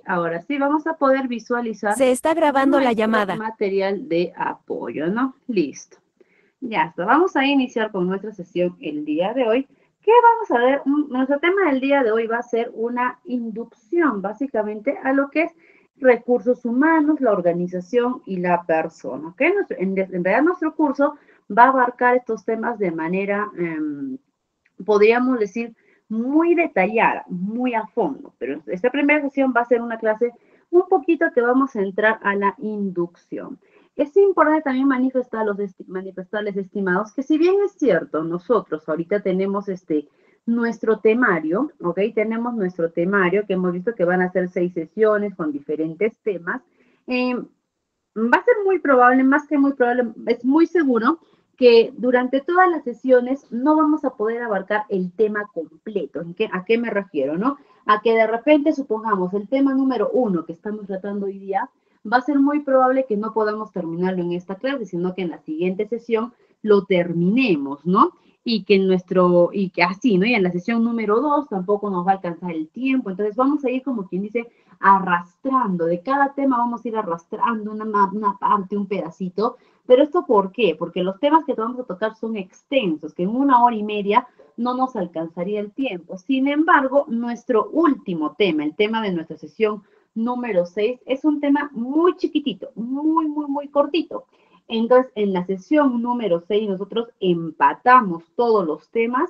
ahora sí vamos a poder visualizar Se está grabando la nuestro llamada. material de apoyo, ¿no? Listo. Ya está. Vamos a iniciar con nuestra sesión el día de hoy. ¿Qué vamos a ver? Nuestro tema del día de hoy va a ser una inducción, básicamente, a lo que es recursos humanos, la organización y la persona. ¿Ok? En realidad nuestro curso va a abarcar estos temas de manera, podríamos decir, muy detallada, muy a fondo, pero esta primera sesión va a ser una clase un poquito que vamos a entrar a la inducción. Es importante también manifestarles, estimados, que si bien es cierto, nosotros ahorita tenemos nuestro temario, ¿ok? Tenemos nuestro temario que hemos visto que van a ser 6 sesiones con diferentes temas. Va a ser muy probable, más que muy probable, es muy seguro que durante todas las sesiones no vamos a poder abarcar el tema completo. ¿A qué me refiero, no? A que de repente, supongamos, el tema número 1 que estamos tratando hoy día, va a ser muy probable que no podamos terminarlo en esta clase, sino que en la siguiente sesión lo terminemos, ¿no? Y que así, ¿no? Y en la sesión número 2 tampoco nos va a alcanzar el tiempo. Entonces vamos a ir, como quien dice, arrastrando. De cada tema vamos a ir arrastrando una parte, un pedacito. Pero ¿esto por qué? Porque los temas que vamos a tocar son extensos, que en 1 hora y media no nos alcanzaría el tiempo. Sin embargo, nuestro último tema, el tema de nuestra sesión número 6, es un tema muy chiquitito, muy cortito. Entonces, en la sesión número 6 nosotros empatamos todos los temas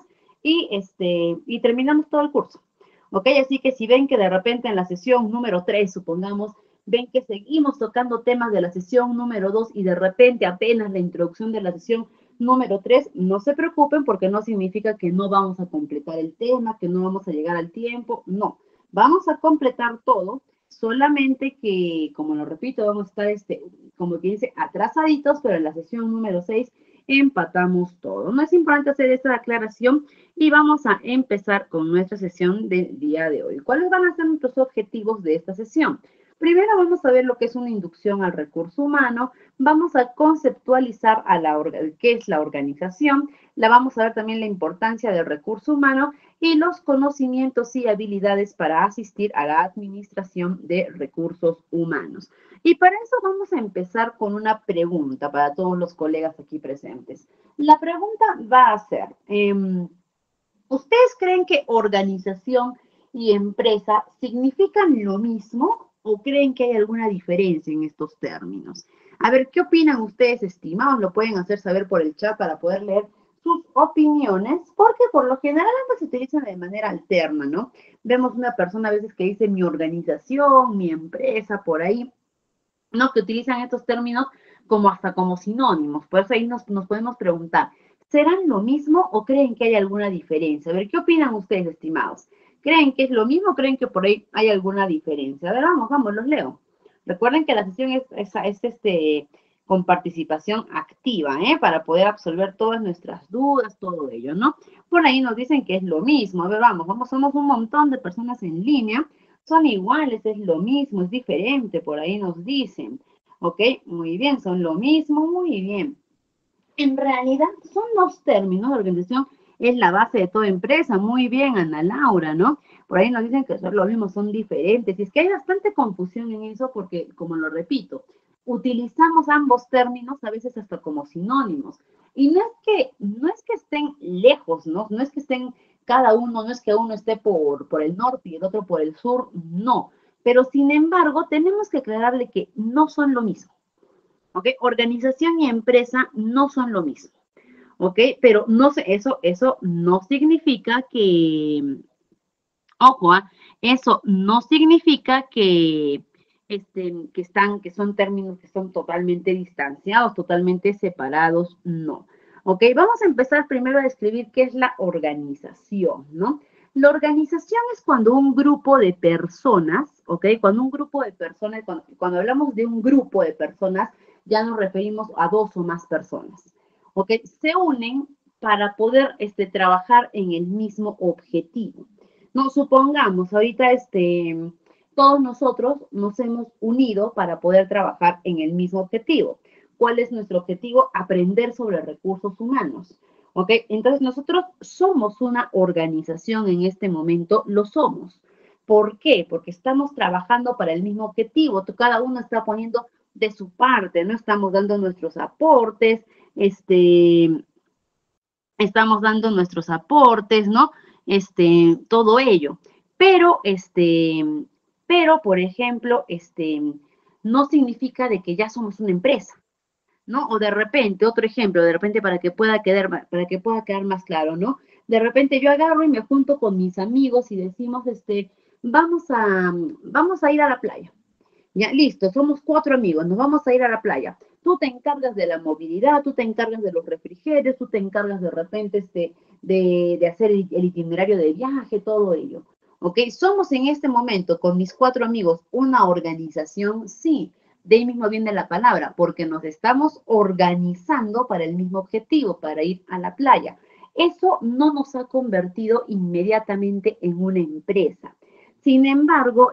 y terminamos todo el curso. ¿Ok? Así que si ven que de repente en la sesión número 3, supongamos, ven que seguimos tocando temas de la sesión número 2 y de repente apenas la introducción de la sesión número 3, no se preocupen porque no significa que no vamos a completar el tema, que no vamos a llegar al tiempo, no. Vamos a completar todo, solamente que, como lo repito, vamos a estar, como quien dice, atrasaditos, pero en la sesión número 6 empatamos todo. No es importante hacer esta aclaración y vamos a empezar con nuestra sesión del día de hoy. ¿Cuáles van a ser nuestros objetivos de esta sesión? Primero vamos a ver lo que es una inducción al recurso humano, vamos a conceptualizar qué es la organización, la vamos a ver también la importancia del recurso humano y los conocimientos y habilidades para asistir a la administración de recursos humanos. Y para eso vamos a empezar con una pregunta para todos los colegas aquí presentes. La pregunta va a ser, ¿ustedes creen que organización y empresa significan lo mismo o creen que hay alguna diferencia en estos términos? A ver, ¿qué opinan ustedes, estimados? Lo pueden hacer saber por el chat para poder leer sus opiniones, porque por lo general ambas se utilizan de manera alterna, ¿no? Vemos una persona a veces que dice mi organización, mi empresa, por ahí, ¿no? Que utilizan estos términos hasta como sinónimos. Por eso ahí nos podemos preguntar, ¿serán lo mismo o creen que hay alguna diferencia? A ver, ¿qué opinan ustedes, estimados? ¿Creen que es lo mismo o creen que por ahí hay alguna diferencia? A ver, vamos, los leo. Recuerden que la sesión es con participación activa, ¿eh? Para poder absolver todas nuestras dudas, todo ello, ¿no? Por ahí nos dicen que es lo mismo. A ver, vamos, somos un montón de personas en línea. Son iguales, es lo mismo, es diferente, por ahí nos dicen. ¿Ok? Muy bien, son lo mismo, muy bien. En realidad son los términos, la organización es la base de toda empresa. Muy bien, Ana Laura, ¿no? Por ahí nos dicen que son lo mismo, son diferentes. Y es que hay bastante confusión en eso porque, como lo repito, utilizamos ambos términos a veces hasta como sinónimos. Y no es que estén lejos, ¿no? No es que estén cada uno, no es que uno esté por el norte y el otro por el sur, no. Pero sin embargo, tenemos que aclararle que no son lo mismo. ¿Ok? Organización y empresa no son lo mismo. ¿Ok? Pero no sé, eso no significa ojo, eso no significa que son términos que son totalmente distanciados, totalmente separados, no. ¿Ok? Vamos a empezar primero a describir qué es la organización, ¿no? La organización es cuando un grupo de personas, ¿ok? Cuando un grupo de personas, cuando hablamos de un grupo de personas, ya nos referimos a 2 o más personas, ¿ok? Se unen para poder trabajar en el mismo objetivo. No, supongamos, ahorita todos nosotros nos hemos unido para poder trabajar en el mismo objetivo. ¿Cuál es nuestro objetivo? Aprender sobre recursos humanos. ¿Ok? Entonces nosotros somos una organización en este momento, lo somos. ¿Por qué? Porque estamos trabajando para el mismo objetivo. Cada uno está poniendo de su parte, ¿no? Estamos dando nuestros aportes, estamos dando nuestros aportes, ¿no? Todo ello. Pero, por ejemplo, no significa de que ya somos una empresa, ¿no? O de repente, otro ejemplo, de repente para que pueda quedar más claro, ¿no? De repente yo agarro y me junto con mis amigos y decimos, vamos a ir a la playa. Ya, listo, somos 4 amigos, nos vamos a ir a la playa. Tú te encargas de la movilidad, tú te encargas de los refrigerios, tú te encargas de repente de hacer el itinerario de viaje, todo ello. ¿Ok? Somos en este momento con mis 4 amigos una organización, sí, de ahí mismo viene la palabra, porque nos estamos organizando para el mismo objetivo, para ir a la playa. Eso no nos ha convertido inmediatamente en una empresa. Sin embargo,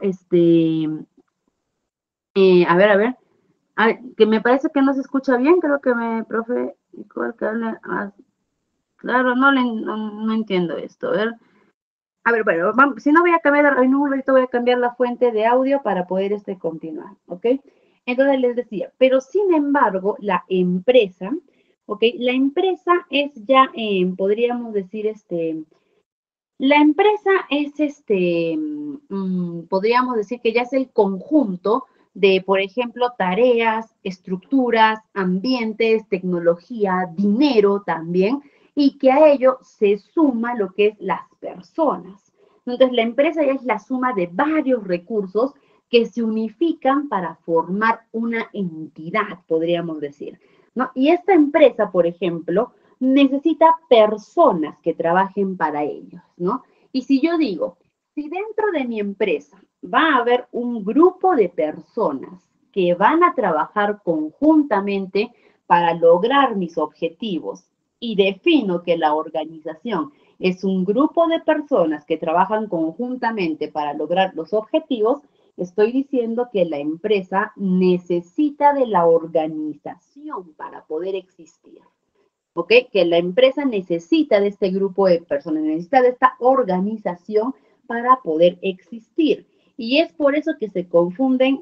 a ver, que me parece que no se escucha bien, creo que profe, que hable, claro, no entiendo esto, a ver, bueno, si no voy a cambiar, en un momento voy a cambiar la fuente de audio para poder continuar, ¿ok? Entonces les decía, pero sin embargo, la empresa, ¿ok? La empresa es ya, podríamos decir, la empresa es podríamos decir que ya es el conjunto de, por ejemplo, tareas, estructuras, ambientes, tecnología, dinero también, y que a ello se suma lo que es las personas. Entonces, la empresa ya es la suma de varios recursos que se unifican para formar una entidad, podríamos decir, ¿no? Y esta empresa, por ejemplo, necesita personas que trabajen para ellos, ¿no? Y si yo digo, si dentro de mi empresa va a haber un grupo de personas que van a trabajar conjuntamente para lograr mis objetivos y defino que la organización es un grupo de personas que trabajan conjuntamente para lograr los objetivos, estoy diciendo que la empresa necesita de la organización para poder existir. ¿Ok? Que la empresa necesita de este grupo de personas, necesita de esta organización para poder existir. Y es por eso que se confunden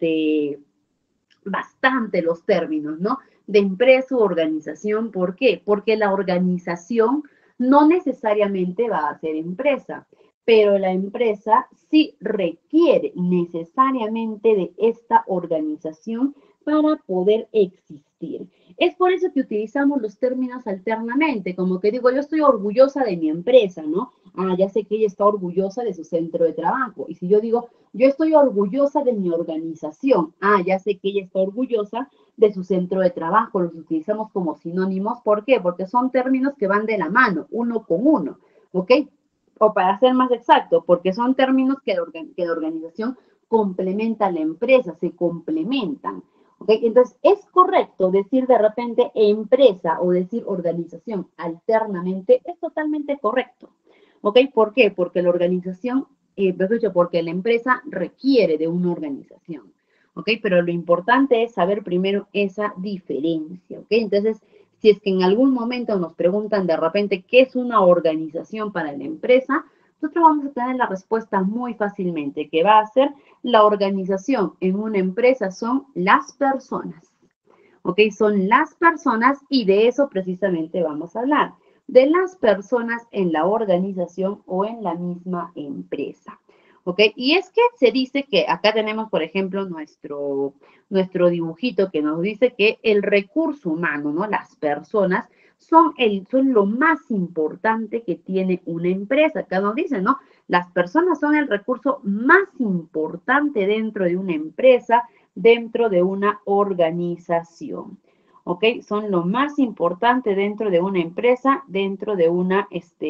bastante los términos, ¿no? De empresa u organización. ¿Por qué? Porque la organización no necesariamente va a ser empresa, pero la empresa sí requiere necesariamente de esta organización para poder existir. Es por eso que utilizamos los términos alternamente, como que digo, yo estoy orgullosa de mi empresa, ¿no? Ah, ya sé que ella está orgullosa de su centro de trabajo. Y si yo digo, yo estoy orgullosa de mi organización, ah, ya sé que ella está orgullosa de su centro de trabajo, los utilizamos como sinónimos. ¿Por qué? Porque son términos que van de la mano, uno con uno, ¿ok? O para ser más exacto, porque son términos que la organización complementa a la empresa, se complementan. ¿Okay? Entonces, es correcto decir de repente empresa o decir organización alternamente, es totalmente correcto. ¿Ok? ¿Por qué? Porque la organización, porque la empresa requiere de una organización. ¿Ok? Pero lo importante es saber primero esa diferencia. ¿Ok? Entonces, si es que en algún momento nos preguntan de repente qué es una organización para la empresa, nosotros vamos a tener la respuesta muy fácilmente, que va a ser la organización en una empresa son las personas. ¿Ok? Son las personas y de eso precisamente vamos a hablar. De las personas en la organización o en la misma empresa. ¿Ok? Y es que se dice que acá tenemos, por ejemplo, nuestro dibujito que nos dice que el recurso humano, ¿no? Las personas son lo más importante que tiene una empresa. Acá nos dice, ¿no? Las personas son el recurso más importante dentro de una empresa, dentro de una organización. ¿Ok? Son lo más importante dentro de una empresa, dentro de una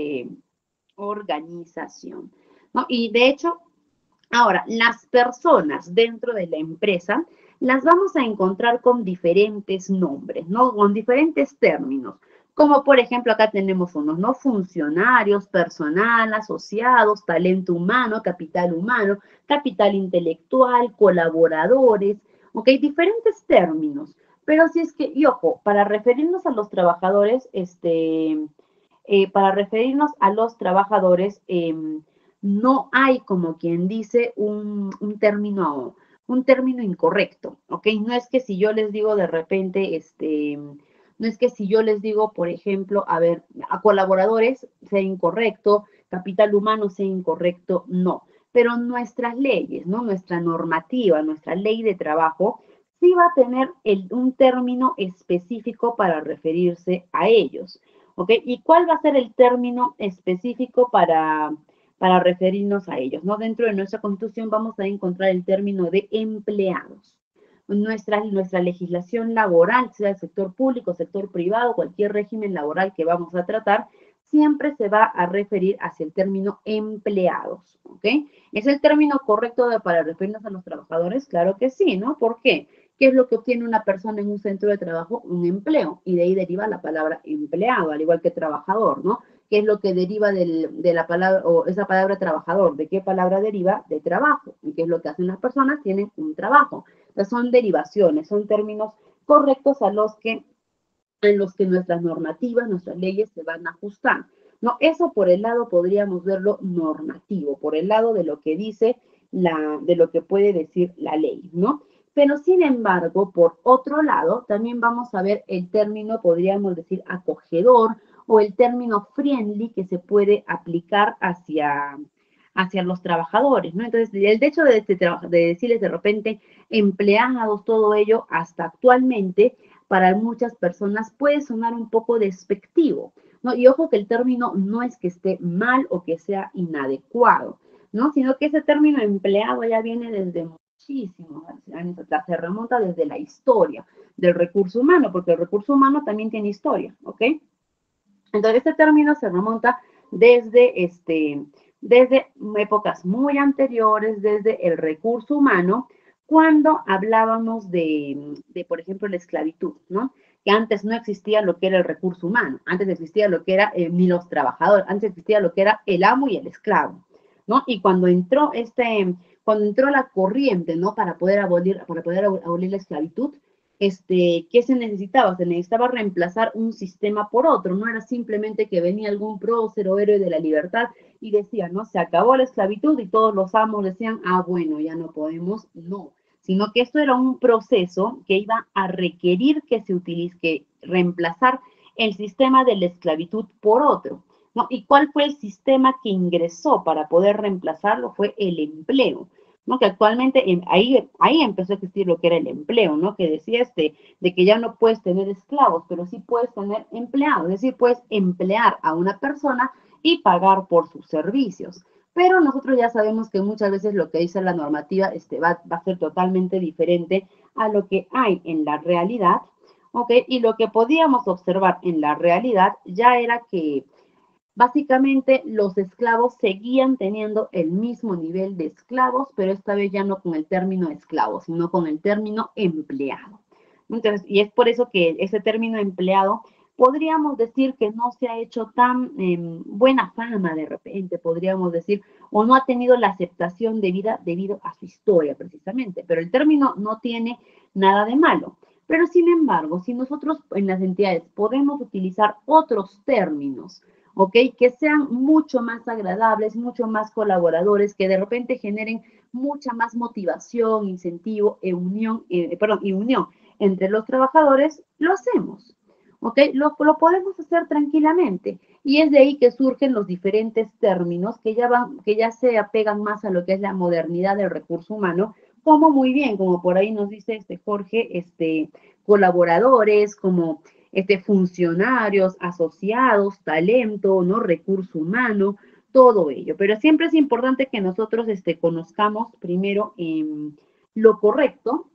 organización. ¿No? Y de hecho, ahora, las personas dentro de la empresa las vamos a encontrar con diferentes nombres, ¿no? Con diferentes términos. Como por ejemplo, acá tenemos unos, ¿no? Funcionarios, personal, asociados, talento humano, capital intelectual, colaboradores, ¿ok? Diferentes términos. Pero si es que, y ojo, para referirnos a los trabajadores, no hay, como quien dice, un término incorrecto, ¿ok? No es que si yo les digo de repente, no es que si yo les digo, por ejemplo, a ver, a colaboradores sea incorrecto, capital humano sea incorrecto, no. Pero nuestras leyes, ¿no? Nuestra normativa, nuestra ley de trabajo, sí va a tener un término específico para referirse a ellos, ¿ok? ¿Y cuál va a ser el término específico para referirnos a ellos, ¿no? Dentro de nuestra Constitución vamos a encontrar el término de empleados. Nuestra legislación laboral, sea el sector público, sector privado, cualquier régimen laboral que vamos a tratar, siempre se va a referir hacia el término empleados, ¿ok? ¿Es el término correcto para referirnos a los trabajadores? Claro que sí, ¿no? ¿Por qué? ¿Qué es lo que obtiene una persona en un centro de trabajo? Un empleo, y de ahí deriva la palabra empleado, al igual que trabajador, ¿no? ¿Qué es lo que deriva de la palabra, o esa palabra trabajador? ¿De qué palabra deriva? De trabajo. ¿Y qué es lo que hacen las personas? Tienen un trabajo. Entonces son derivaciones, son términos correctos en los que nuestras normativas, nuestras leyes se van a ajustar. No, eso por el lado podríamos verlo normativo, por el lado de lo que dice de lo que puede decir la ley, ¿no? Pero sin embargo, por otro lado, también vamos a ver el término, podríamos decir, acogedor o el término friendly que se puede aplicar hacia los trabajadores, ¿no? Entonces, el hecho de decirles de repente empleados, todo ello, hasta actualmente, para muchas personas puede sonar un poco despectivo, ¿no? Y ojo que el término no es que esté mal o que sea inadecuado, ¿no? Sino que ese término empleado ya viene desde muchísimos años atrás, se remonta desde la historia del recurso humano, porque el recurso humano también tiene historia, ¿ok? Entonces, este término se remonta desde épocas muy anteriores, desde el recurso humano, cuando hablábamos por ejemplo, la esclavitud, ¿no? Que antes no existía lo que era el recurso humano, antes existía lo que era ni los trabajadores, antes existía lo que era el amo y el esclavo, ¿no? Y cuando entró la corriente, ¿no? Para poder abolir la esclavitud, ¿qué se necesitaba? Se necesitaba reemplazar un sistema por otro, no era simplemente que venía algún prócer o héroe de la libertad y decía, ¿no? Se acabó la esclavitud y todos los amos decían, ah, bueno, ya no podemos, no, sino que esto era un proceso que iba a requerir que reemplazar el sistema de la esclavitud por otro, ¿no? ¿Y cuál fue el sistema que ingresó para poder reemplazarlo? Fue el empleo, ¿no? Que actualmente ahí empezó a existir lo que era el empleo, ¿no? Que decía de que ya no puedes tener esclavos, pero sí puedes tener empleados, es decir, puedes emplear a una persona y pagar por sus servicios. Pero nosotros ya sabemos que muchas veces lo que dice la normativa va a ser totalmente diferente a lo que hay en la realidad, ¿ok? Y lo que podíamos observar en la realidad ya era que básicamente, los esclavos seguían teniendo el mismo nivel de esclavos, pero esta vez ya no con el término esclavo, sino con el término empleado. Entonces, y es por eso que ese término empleado podríamos decir que no se ha hecho tan buena fama de repente, podríamos decir, o no ha tenido la aceptación debida debido a su historia precisamente, pero el término no tiene nada de malo. Pero sin embargo, si nosotros en las entidades podemos utilizar otros términos, ¿ok? Que sean mucho más agradables, mucho más colaboradores, que de repente generen mucha más motivación, incentivo y unión entre los trabajadores, lo hacemos, ¿ok? Lo podemos hacer tranquilamente. Y es de ahí que surgen los diferentes términos que ya se apegan más a lo que es la modernidad del recurso humano, como muy bien, como por ahí nos dice Jorge, colaboradores, como funcionarios, asociados, talento, ¿no? Recurso humano, todo ello. Pero siempre es importante que nosotros conozcamos primero lo correcto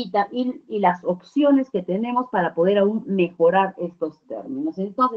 y las opciones que tenemos para poder aún mejorar estos términos. Entonces,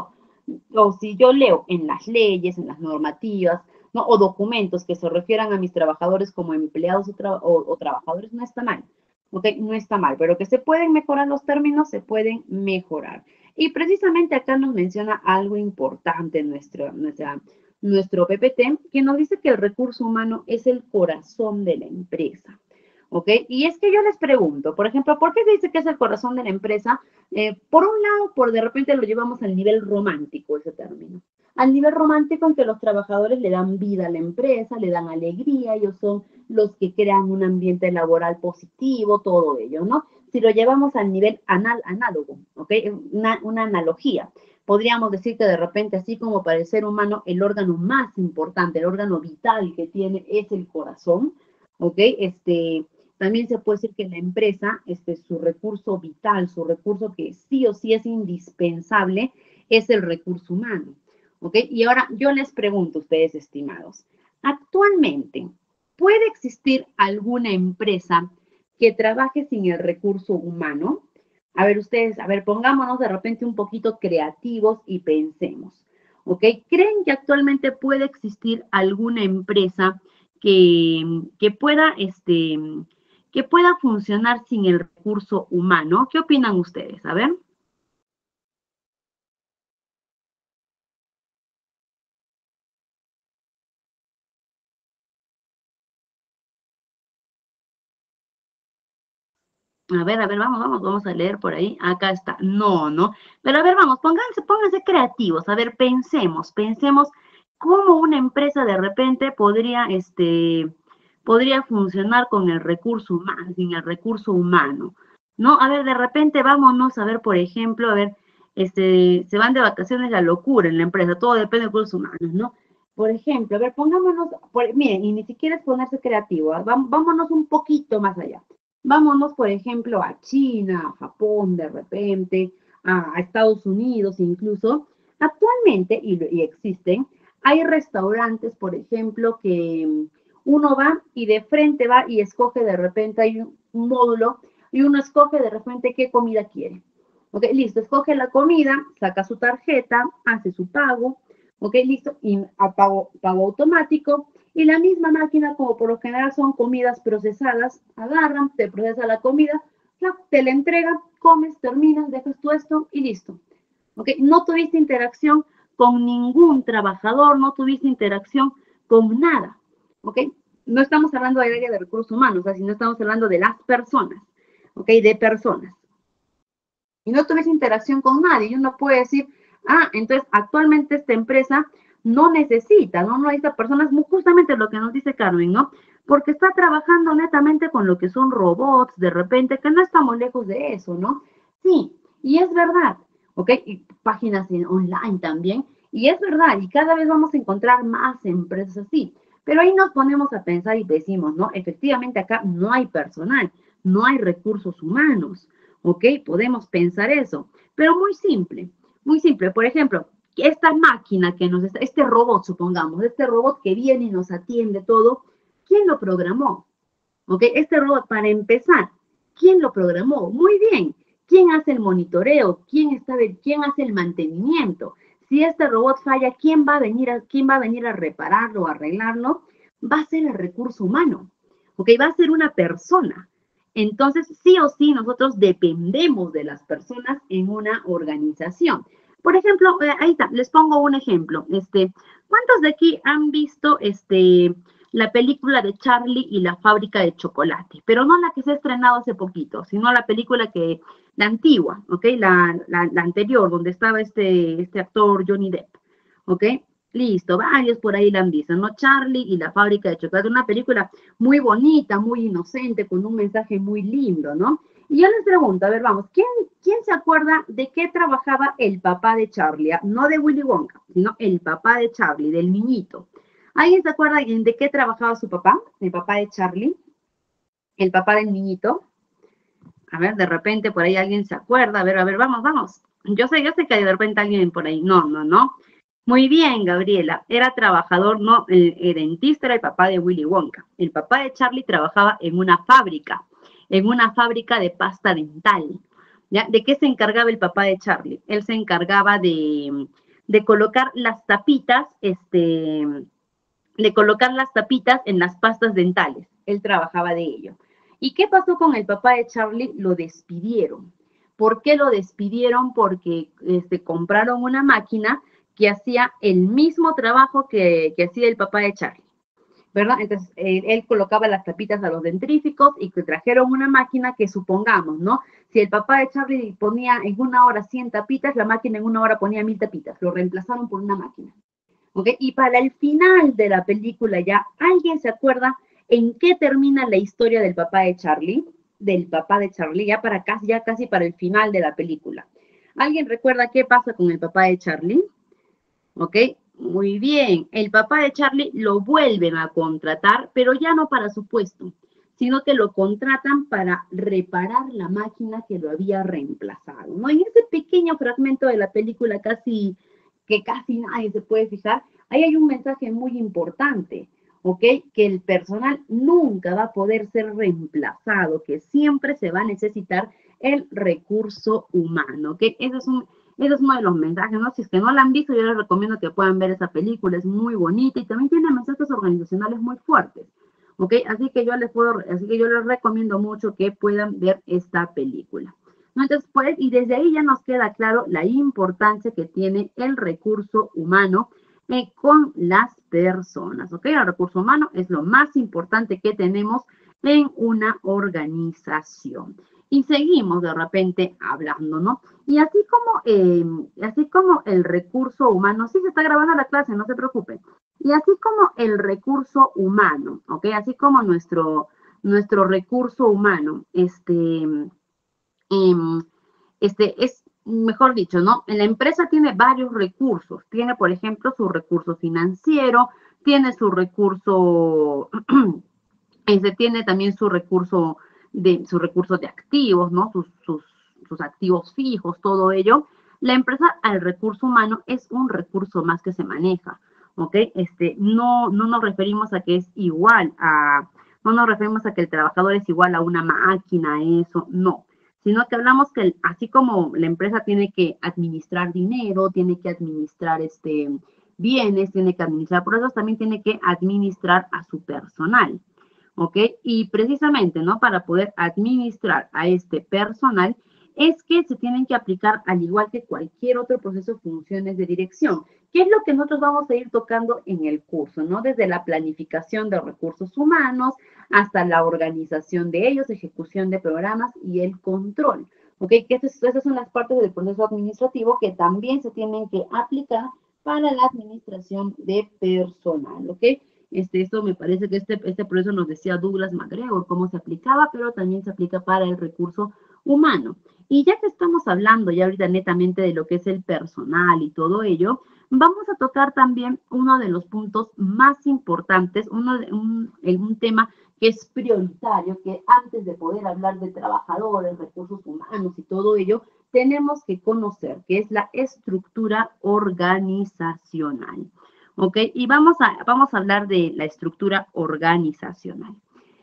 si yo leo en las leyes, en las normativas, ¿no? O documentos que se refieran a mis trabajadores como empleados o trabajadores, no está mal. ¿Ok? No está mal, pero que se pueden mejorar los términos, se pueden mejorar. Y precisamente acá nos menciona algo importante en nuestro PPT, que nos dice que el recurso humano es el corazón de la empresa. ¿Ok? Y es que yo les pregunto, por ejemplo, ¿por qué se dice que es el corazón de la empresa? Por un lado, de repente lo llevamos al nivel romántico, ese término. al nivel romántico en que los trabajadores le dan vida a la empresa, le dan alegría, ellos son los que crean un ambiente laboral positivo, todo ello, ¿no? Si lo llevamos al nivel análogo, ¿ok? Una analogía. Podríamos decir que de repente, así como para el ser humano, el órgano más importante, el órgano vital que tiene es el corazón, ¿ok? También se puede decir que la empresa, su recurso vital, su recurso que sí o sí es indispensable, es el recurso humano, ¿ok? Y ahora yo les pregunto a ustedes, estimados, actualmente, ¿puede existir alguna empresa que trabaje sin el recurso humano? A ver, ustedes, a ver, pongámonos de repente un poquito creativos y pensemos, ¿ok? ¿Creen que actualmente puede existir alguna empresa que pueda, que pueda funcionar sin el recurso humano? ¿Qué opinan ustedes? A ver. A ver, vamos a leer por ahí. Acá está. No, no. Pero a ver, vamos, pónganse creativos. A ver, pensemos cómo una empresa de repente podría funcionar con el recurso humano, sin el recurso humano. ¿No? A ver, de repente vámonos a ver, por ejemplo, a ver, se van de vacaciones la locura en la empresa, todo depende de recursos humanos, ¿no? Por ejemplo, a ver, pongámonos, miren, y ni siquiera es ponerse creativo, vámonos un poquito más allá. Vámonos, por ejemplo, a China, a Japón, de repente, a Estados Unidos incluso. Actualmente, y existen, hay restaurantes, por ejemplo, que uno va y de frente va y escoge de repente, hay un módulo, y uno escoge de repente qué comida quiere. Ok, listo, escoge la comida, saca su tarjeta, hace su pago, ok, listo, y a pago automático, y la misma máquina, como por lo general son comidas procesadas, agarran, te procesa la comida, te la entrega, comes, terminas, dejas tu esto y listo. ¿Ok? No tuviste interacción con ningún trabajador, no tuviste interacción con nada. ¿Ok? No estamos hablando de área de recursos humanos, sino estamos hablando de las personas. ¿Ok? De personas. Y no tuviste interacción con nadie. Y uno puede decir, entonces actualmente esta empresa no necesita, no necesita personas, justamente lo que nos dice Carmen, ¿no? Porque está trabajando netamente con lo que son robots, de repente, que no estamos lejos de eso, ¿no? Sí, y es verdad, ¿ok? Y páginas online también, y es verdad, y cada vez vamos a encontrar más empresas así. Pero ahí nos ponemos a pensar y decimos, ¿no? Efectivamente acá no hay personal, no hay recursos humanos, ¿ok? Podemos pensar eso, pero muy simple, muy simple. Por ejemplo, esta máquina que nos está, este robot, supongamos, este robot que viene y nos atiende todo, ¿quién lo programó? ¿Ok? Este robot, para empezar, ¿quién lo programó? Muy bien. ¿Quién hace el monitoreo? ¿Quién hace el mantenimiento? Si este robot falla, ¿quién va a venir a repararlo o arreglarlo? Va a ser el recurso humano. ¿Ok? Va a ser una persona. Entonces, sí o sí, nosotros dependemos de las personas en una organización. Por ejemplo, ahí está, les pongo un ejemplo. ¿Cuántos de aquí han visto la película de Charlie y la fábrica de chocolate? Pero no la que se ha estrenado hace poquito, sino la película la antigua, ¿ok? La anterior, donde estaba este actor Johnny Depp, ¿ok? Listo, varios por ahí la han visto, ¿no? Charlie y la fábrica de chocolate, una película muy bonita, muy inocente, con un mensaje muy lindo, ¿no? Y yo les pregunto, a ver, vamos, ¿quién se acuerda de qué trabajaba el papá de Charlie? No de Willy Wonka, sino el papá de Charlie, del niñito. ¿Alguien se acuerda de qué trabajaba su papá? El papá de Charlie, el papá del niñito. A ver, de repente por ahí alguien se acuerda. A ver, vamos. Yo sé que de repente alguien por ahí. No, no, no. Muy bien, Gabriela. Era trabajador, no, el dentista era el papá de Willy Wonka. El papá de Charlie trabajaba en una fábrica de pasta dental. ¿Ya? ¿De qué se encargaba el papá de Charlie? Él se encargaba de colocar las tapitas, de colocar las tapitas en las pastas dentales. Él trabajaba de ello. ¿Y qué pasó con el papá de Charlie? Lo despidieron. ¿Por qué lo despidieron? Porque compraron una máquina que hacía el mismo trabajo que hacía el papá de Charlie, ¿verdad? Entonces, él colocaba las tapitas a los dentríficos y que trajeron una máquina que supongamos, ¿no? Si el papá de Charlie ponía en una hora 100 tapitas, la máquina en una hora ponía 1000 tapitas. Lo reemplazaron por una máquina. ¿ok? Y para el final de la película ya, ¿alguien se acuerda en qué termina la historia del papá de Charlie? Del papá de Charlie, ya casi para el final de la película. ¿Alguien recuerda qué pasa con el papá de Charlie? ¿Ok? Muy bien. El papá de Charlie lo vuelven a contratar, pero ya no para su puesto, sino que lo contratan para reparar la máquina que lo había reemplazado, ¿no? En ese pequeño fragmento de la película que casi nadie se puede fijar, ahí hay un mensaje muy importante, ¿ok? Que el personal nunca va a poder ser reemplazado, que siempre se va a necesitar el recurso humano, ¿ok? Ese es uno de los mensajes, ¿no? Si es que no la han visto, yo les recomiendo que puedan ver esa película, es muy bonita y también tiene mensajes organizacionales muy fuertes, ¿ok? Así que yo les recomiendo mucho que puedan ver esta película. ¿No? Entonces, pues, y desde ahí ya nos queda claro la importancia que tiene el recurso humano con las personas, ¿ok? El recurso humano es lo más importante que tenemos en una organización. Y seguimos de repente hablando, ¿no? Y así como el recurso humano, sí se está grabando la clase, no se preocupen. Y así como el recurso humano, ¿ok? Así como nuestro recurso humano, es, mejor dicho, ¿no? La empresa tiene varios recursos. Tiene, por ejemplo, su recurso financiero, tiene su recurso, tiene también su recurso de activos, ¿no? Sus activos fijos, todo ello. La empresa al recurso humano es un recurso más que se maneja, ¿ok? No nos referimos a que es igual no nos referimos a que el trabajador es igual a una máquina, eso, no, sino que hablamos que así como la empresa tiene que administrar dinero, tiene que administrar bienes, tiene que administrar procesos, también tiene que administrar a su personal, ¿ok? Y precisamente, ¿no? Para poder administrar a este personal es que se tienen que aplicar, al igual que cualquier otro proceso, funciones de dirección, que es lo que nosotros vamos a ir tocando en el curso, ¿no? Desde la planificación de recursos humanos hasta la organización de ellos, ejecución de programas y el control, ¿ok? Que esas son las partes del proceso administrativo que también se tienen que aplicar para la administración de personal, ¿ok? Esto me parece que este proceso nos decía Douglas MacGregor cómo se aplicaba, pero también se aplica para el recurso humano. Y ya que estamos hablando ya ahorita netamente de lo que es el personal y todo ello, vamos a tocar también uno de los puntos más importantes, un tema que es prioritario, que antes de poder hablar de trabajadores, recursos humanos y todo ello, tenemos que conocer, que es la estructura organizacional. ¿Ok? Y vamos a hablar de la estructura organizacional.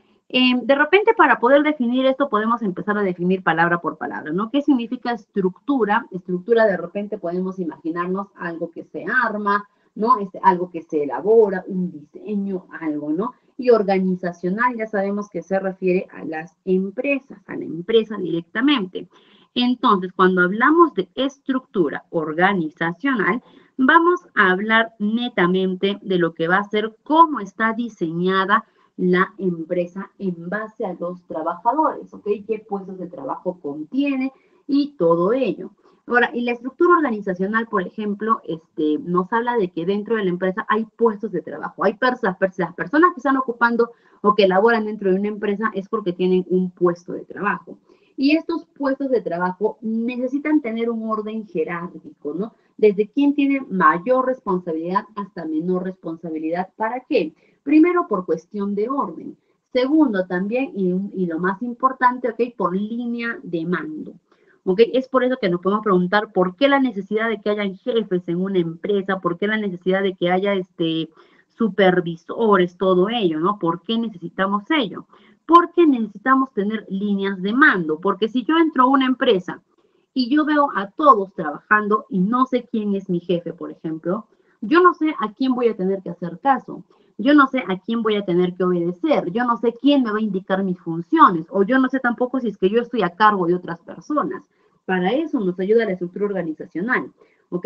De repente, para poder definir esto, podemos empezar a definir palabra por palabra, ¿no? ¿Qué significa estructura? Estructura, de repente, podemos imaginarnos algo que se arma, ¿no? Algo que se elabora, un diseño, algo, ¿no? Y organizacional, ya sabemos que se refiere a las empresas, a la empresa directamente. Entonces, cuando hablamos de estructura organizacional, vamos a hablar netamente de lo que va a ser cómo está diseñada la empresa en base a los trabajadores, ¿ok? ¿Qué puestos de trabajo contiene y todo ello? Ahora, y la estructura organizacional, por ejemplo, nos habla de que dentro de la empresa hay puestos de trabajo, hay las personas que están ocupando o que laboran dentro de una empresa es porque tienen un puesto de trabajo. Y estos puestos de trabajo necesitan tener un orden jerárquico, ¿no? Desde quién tiene mayor responsabilidad hasta menor responsabilidad. ¿Para qué? Primero, por cuestión de orden. Segundo, también, y lo más importante, ¿ok? Por línea de mando. ¿Ok? Es por eso que nos podemos preguntar por qué la necesidad de que hayan jefes en una empresa, por qué la necesidad de que haya supervisores, todo ello, ¿no? ¿Por qué necesitamos ello? Porque necesitamos tener líneas de mando, porque si yo entro a una empresa y yo veo a todos trabajando y no sé quién es mi jefe, por ejemplo, yo no sé a quién voy a tener que hacer caso, yo no sé a quién voy a tener que obedecer, yo no sé quién me va a indicar mis funciones, o yo no sé tampoco si es que yo estoy a cargo de otras personas. Para eso nos ayuda la estructura organizacional, ¿ok?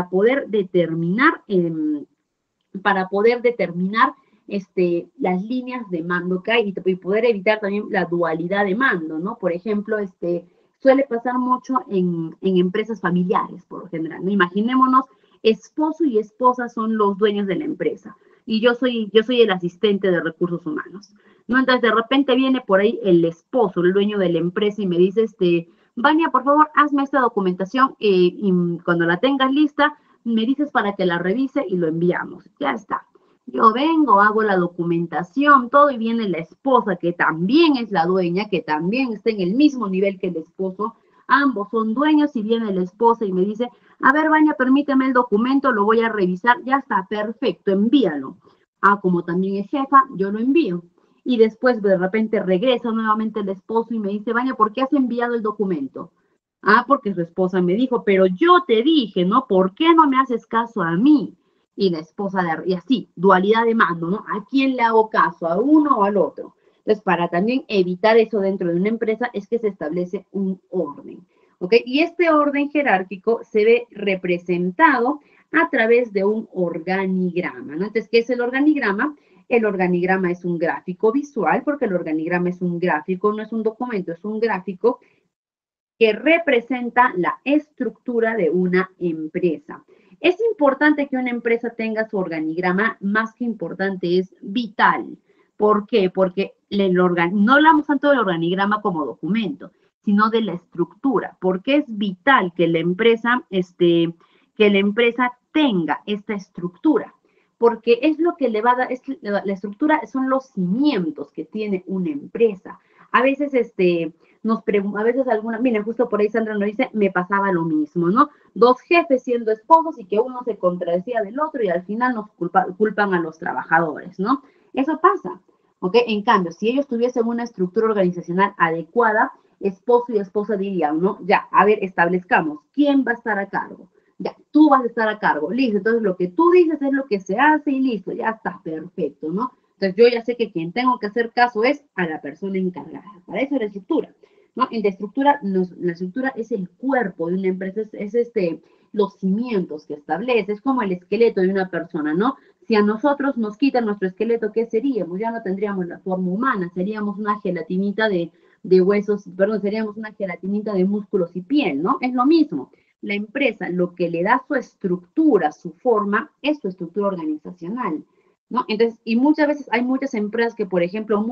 Para poder determinar las líneas de mando que hay y poder evitar también la dualidad de mando, ¿no? Por ejemplo, suele pasar mucho en empresas familiares, por lo general, ¿no? Imaginémonos esposo y esposa son los dueños de la empresa y yo soy el asistente de recursos humanos, ¿no? Entonces, de repente viene por ahí el esposo, el dueño de la empresa y me dice, Vania, por favor, hazme esta documentación y cuando la tengas lista, me dices para que la revise y lo enviamos. Ya está. Yo vengo, hago la documentación, todo, y viene la esposa, que también es la dueña, que también está en el mismo nivel que el esposo. Ambos son dueños y viene la esposa y me dice, a ver, Vania, permíteme el documento, lo voy a revisar. Ya está, perfecto, envíalo. Ah, como también es jefa, yo lo envío. Y después de repente regresa nuevamente el esposo y me dice, Vania, ¿por qué has enviado el documento? Ah, porque su esposa me dijo, pero yo te dije, ¿no? ¿Por qué no me haces caso a mí? Y la esposa, y así, dualidad de mando, ¿no? ¿A quién le hago caso? ¿A uno o al otro? Entonces, para también evitar eso dentro de una empresa es que se establece un orden, ¿ok? Y este orden jerárquico se ve representado a través de un organigrama, ¿no? Entonces, ¿qué es el organigrama? El organigrama es un gráfico visual, porque el organigrama es un gráfico, no es un documento, es un gráfico que representa la estructura de una empresa. Es importante que una empresa tenga su organigrama, más que importante, es vital. ¿Por qué? Porque no hablamos tanto del organigrama como documento, sino de la estructura, porque es vital que la empresa, tenga esta estructura, porque es lo que le va a dar, la estructura son los cimientos que tiene una empresa. A veces, a veces miren, justo por ahí Sandra nos dice, me pasaba lo mismo, ¿no? Dos jefes siendo esposos y que uno se contradecía del otro y al final nos culpan a los trabajadores, ¿no? Eso pasa, ¿ok? En cambio, si ellos tuviesen una estructura organizacional adecuada, esposo y esposa dirían, ¿no? Ya, a ver, establezcamos, ¿quién va a estar a cargo? Ya, tú vas a estar a cargo, listo. Entonces, lo que tú dices es lo que se hace y listo, ya está, perfecto, ¿no? Entonces, yo ya sé que quien tengo que hacer caso es a la persona encargada. Para eso es la estructura, ¿no? En la estructura es el cuerpo de una empresa, los cimientos que establece, es como el esqueleto de una persona, ¿no? Si a nosotros nos quitan nuestro esqueleto, ¿qué seríamos? Ya no tendríamos la forma humana, seríamos una gelatinita de huesos, perdón, seríamos una gelatinita de músculos y piel, ¿no? Es lo mismo. La empresa, lo que le da su estructura, su forma, es su estructura organizacional, ¿no? Entonces, y muchas veces hay muchas empresas que, por ejemplo,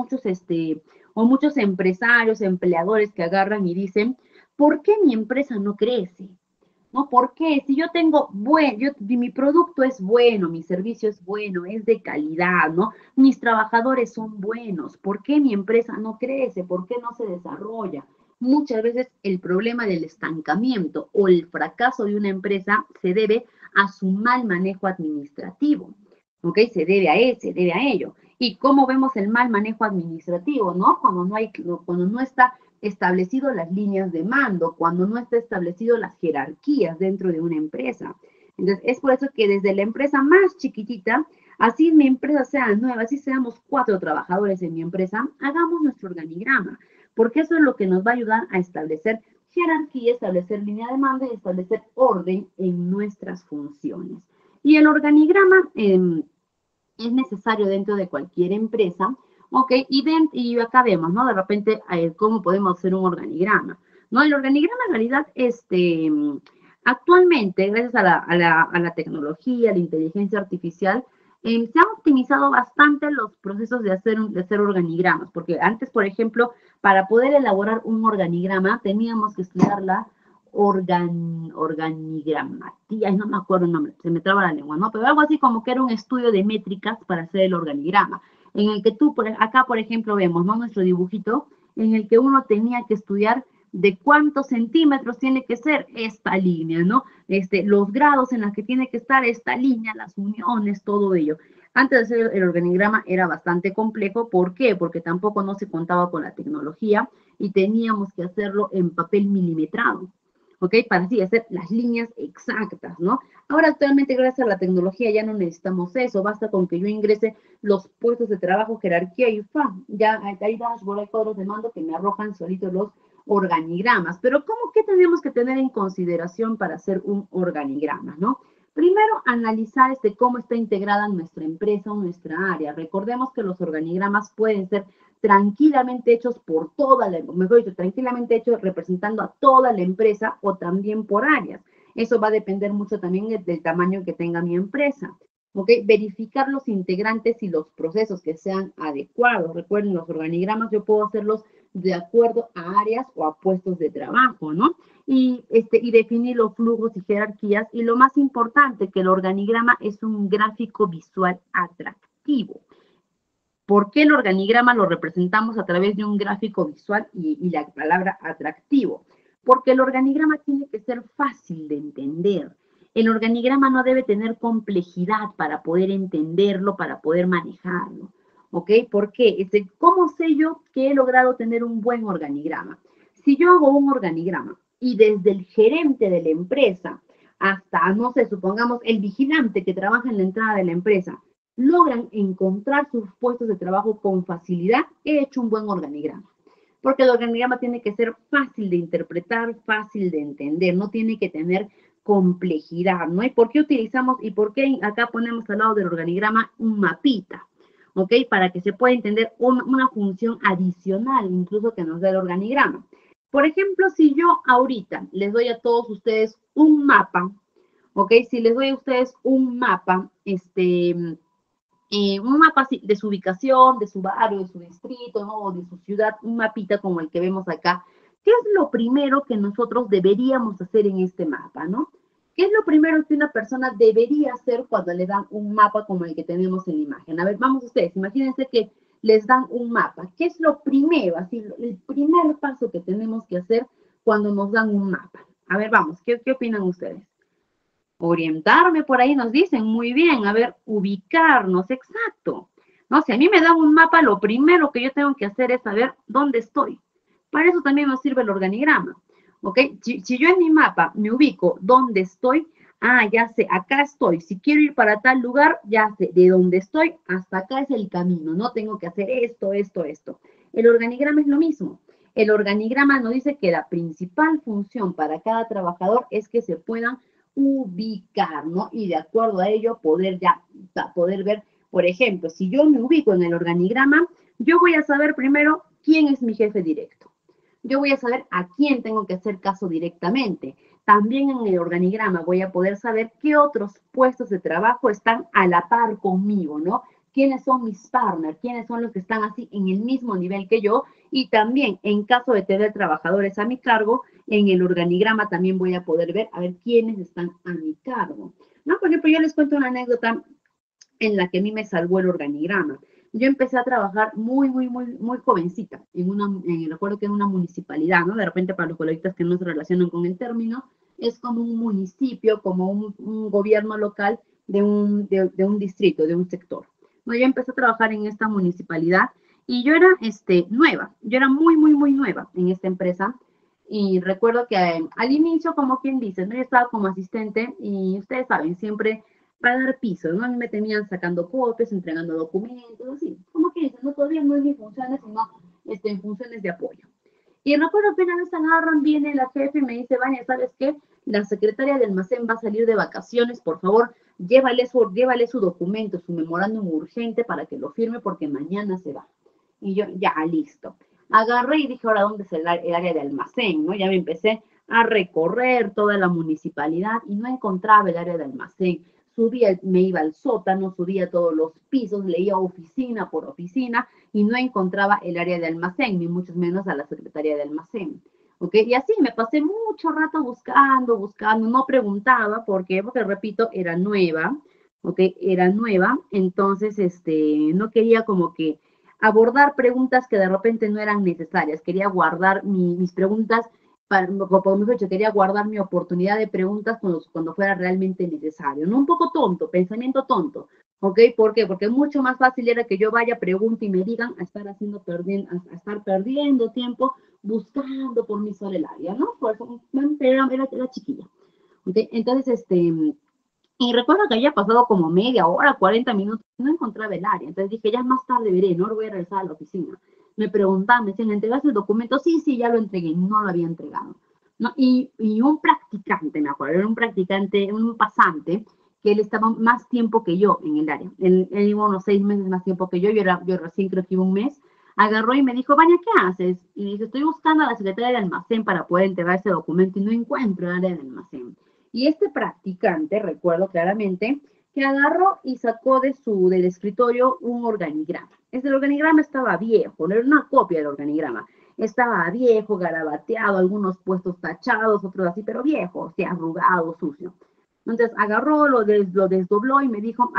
muchos empresarios, empleadores que agarran y dicen, ¿por qué mi empresa no crece? ¿No? ¿Por qué? Si yo tengo mi producto es bueno, mi servicio es bueno, es de calidad, ¿no? Mis trabajadores son buenos, ¿por qué mi empresa no crece? ¿Por qué no se desarrolla? Muchas veces el problema del estancamiento o el fracaso de una empresa se debe a su mal manejo administrativo, ¿ok? Se debe a ello. ¿Y cómo vemos el mal manejo administrativo, no? Cuando no está establecido las líneas de mando, cuando no está establecido las jerarquías dentro de una empresa. Entonces, es por eso que desde la empresa más chiquitita, así mi empresa sea nueva, así seamos 4 trabajadores en mi empresa, hagamos nuestro organigrama, porque eso es lo que nos va a ayudar a establecer jerarquía, establecer línea de mando y establecer orden en nuestras funciones. Y el organigrama es necesario dentro de cualquier empresa, ¿ok? Y acá vemos, ¿no? De repente, cómo podemos hacer un organigrama, ¿no? El organigrama en realidad, actualmente, gracias a la tecnología, a la inteligencia artificial, se han optimizado bastante los procesos de hacer organigramas, porque antes, por ejemplo, para poder elaborar un organigrama, teníamos que estudiar la organigramatía, no me acuerdo el nombre, se me traba la lengua, ¿no? Pero algo así como que era un estudio de métricas para hacer el organigrama, en el que acá, por ejemplo, vemos, ¿no? Nuestro dibujito, en el que uno tenía que estudiar de cuántos centímetros tiene que ser esta línea, ¿no? Los grados en los que tiene que estar esta línea, las uniones, todo ello. Antes de hacer el organigrama era bastante complejo, ¿por qué? Porque tampoco no se contaba con la tecnología y teníamos que hacerlo en papel milimetrado. ¿Ok? Para así hacer las líneas exactas, ¿no? Ahora actualmente gracias a la tecnología ya no necesitamos eso, basta con que yo ingrese los puestos de trabajo, jerarquía y ya hay dashboard, hay cuadros de mando que me arrojan solitos los organigramas. Pero ¿qué tenemos que tener en consideración para hacer un organigrama, no? Primero, analizar cómo está integrada nuestra empresa o nuestra área. Recordemos que los organigramas pueden ser tranquilamente hechos por tranquilamente hechos representando a toda la empresa o también por áreas. Eso va a depender mucho también del tamaño que tenga mi empresa. ¿Ok? Verificar los integrantes y los procesos que sean adecuados. Recuerden, los organigramas yo puedo hacerlos de acuerdo a áreas o a puestos de trabajo, ¿no? Y definir los flujos y jerarquías. Y lo más importante, que el organigrama es un gráfico visual atractivo. ¿Por qué el organigrama lo representamos a través de un gráfico visual y la palabra atractivo? Porque el organigrama tiene que ser fácil de entender. El organigrama no debe tener complejidad para poder entenderlo, para poder manejarlo. ¿Ok? ¿Por qué? ¿Cómo sé yo que he logrado tener un buen organigrama? Si yo hago un organigrama y desde el gerente de la empresa hasta, no sé, supongamos el vigilante que trabaja en la entrada de la empresa, logran encontrar sus puestos de trabajo con facilidad, he hecho un buen organigrama. Porque el organigrama tiene que ser fácil de interpretar, fácil de entender, no tiene que tener complejidad, ¿no? ¿Y por qué utilizamos y por qué acá ponemos al lado del organigrama un mapita? ¿Ok? Para que se pueda entender una función adicional incluso que nos da el organigrama. Por ejemplo, si yo ahorita les doy a todos ustedes un mapa, ¿ok? Si les doy a ustedes un mapa, un mapa de su ubicación, de su barrio, de su distrito, ¿no? De su ciudad, un mapita como el que vemos acá. ¿Qué es lo primero que nosotros deberíamos hacer en este mapa, no? ¿Qué es lo primero que una persona debería hacer cuando le dan un mapa como el que tenemos en la imagen? A ver, vamos ustedes, imagínense que les dan un mapa. ¿Qué es lo primero, así, el primer paso que tenemos que hacer cuando nos dan un mapa? A ver, vamos, ¿qué opinan ustedes? Orientarme por ahí nos dicen, muy bien, a ver, ubicarnos, exacto. No, si a mí me dan un mapa, lo primero que yo tengo que hacer es saber dónde estoy. Para eso también nos sirve el organigrama, ¿ok? Si yo en mi mapa me ubico dónde estoy, ya sé, acá estoy. Si quiero ir para tal lugar, ya sé, de dónde estoy hasta acá es el camino, no tengo que hacer esto, esto, esto. El organigrama es lo mismo. El organigrama nos dice que la principal función para cada trabajador es que se puedan ubicar, ¿no? Y de acuerdo a ello poder ver, por ejemplo, si yo me ubico en el organigrama, yo voy a saber primero quién es mi jefe directo. Yo voy a saber a quién tengo que hacer caso directamente. También en el organigrama voy a poder saber qué otros puestos de trabajo están a la par conmigo, ¿no? Quiénes son mis partners, quiénes son los que están así en el mismo nivel que yo, y también en caso de tener trabajadores a mi cargo, en el organigrama también voy a poder ver a ver quiénes están a mi cargo, ¿no? Por ejemplo, yo les cuento una anécdota en la que a mí me salvó el organigrama. Yo empecé a trabajar muy jovencita, recuerdo que en una municipalidad, ¿no? De repente para los colegios que no se relacionan con el término, es como un municipio, como un gobierno local de un distrito, de un sector. Bueno, yo empecé a trabajar en esta municipalidad y yo era nueva, yo era muy nueva en esta empresa. Y recuerdo que al inicio, como quien dice, ¿no? Yo estaba como asistente y ustedes saben, siempre para dar piso, ¿no? A mí me tenían sacando copias, entregando documentos, así, como que dicen, no, todavía no es mis funciones, sino en funciones de apoyo. Y recuerdo que una vez agarran, viene la jefe y me dice, Vania, ¿sabes qué? La secretaria de almacén va a salir de vacaciones, por favor, llévale su documento, su memorándum urgente para que lo firme porque mañana se va. Y yo, ya, listo. Agarré y dije, ahora, ¿dónde es el área de almacén? ¿No? Ya me empecé a recorrer toda la municipalidad y no encontraba el área de almacén. Subía, me iba al sótano, subía todos los pisos, leía oficina por oficina y no encontraba el área de almacén, ni mucho menos a la secretaria de almacén. ¿Ok? Y así me pasé mucho rato buscando, no preguntaba, porque repito, era nueva, ¿ok? Era nueva, entonces, no quería como que abordar preguntas que de repente no eran necesarias, quería guardar mis preguntas, como mejor dicho, quería guardar mi oportunidad de preguntas cuando fuera realmente necesario, ¿no? Un poco tonto, pensamiento tonto, ¿ok? ¿Por qué? Porque mucho más fácil era que yo vaya, pregunte y me digan a estar perdiendo tiempo buscando por mí sola el área, ¿no? Por eso, era chiquilla. ¿Okay? Entonces, y recuerdo que había pasado como media hora, 40 minutos, no encontraba el área. Entonces dije, ya más tarde veré, no voy a regresar a la oficina. Me preguntaban, me decían, ¿entregaste el documento? Sí, ya lo entregué, no lo había entregado. ¿No? Y un practicante, me acuerdo, era un practicante, un pasante, que él estaba más tiempo que yo en el área. Él iba unos 6 meses más tiempo que yo recién creo que iba un mes. Agarró y me dijo, Vania, ¿qué haces? Y dije, estoy buscando a la secretaria del almacén para poder entregar ese documento y no encuentro el área del almacén. Y este practicante, recuerdo claramente, que agarró y sacó del escritorio un organigrama. Este organigrama estaba viejo, no era una copia del organigrama. Estaba viejo, garabateado, algunos puestos tachados, otros así, pero viejo, o sea, arrugado, sucio. Entonces agarró, lo desdobló y me dijo,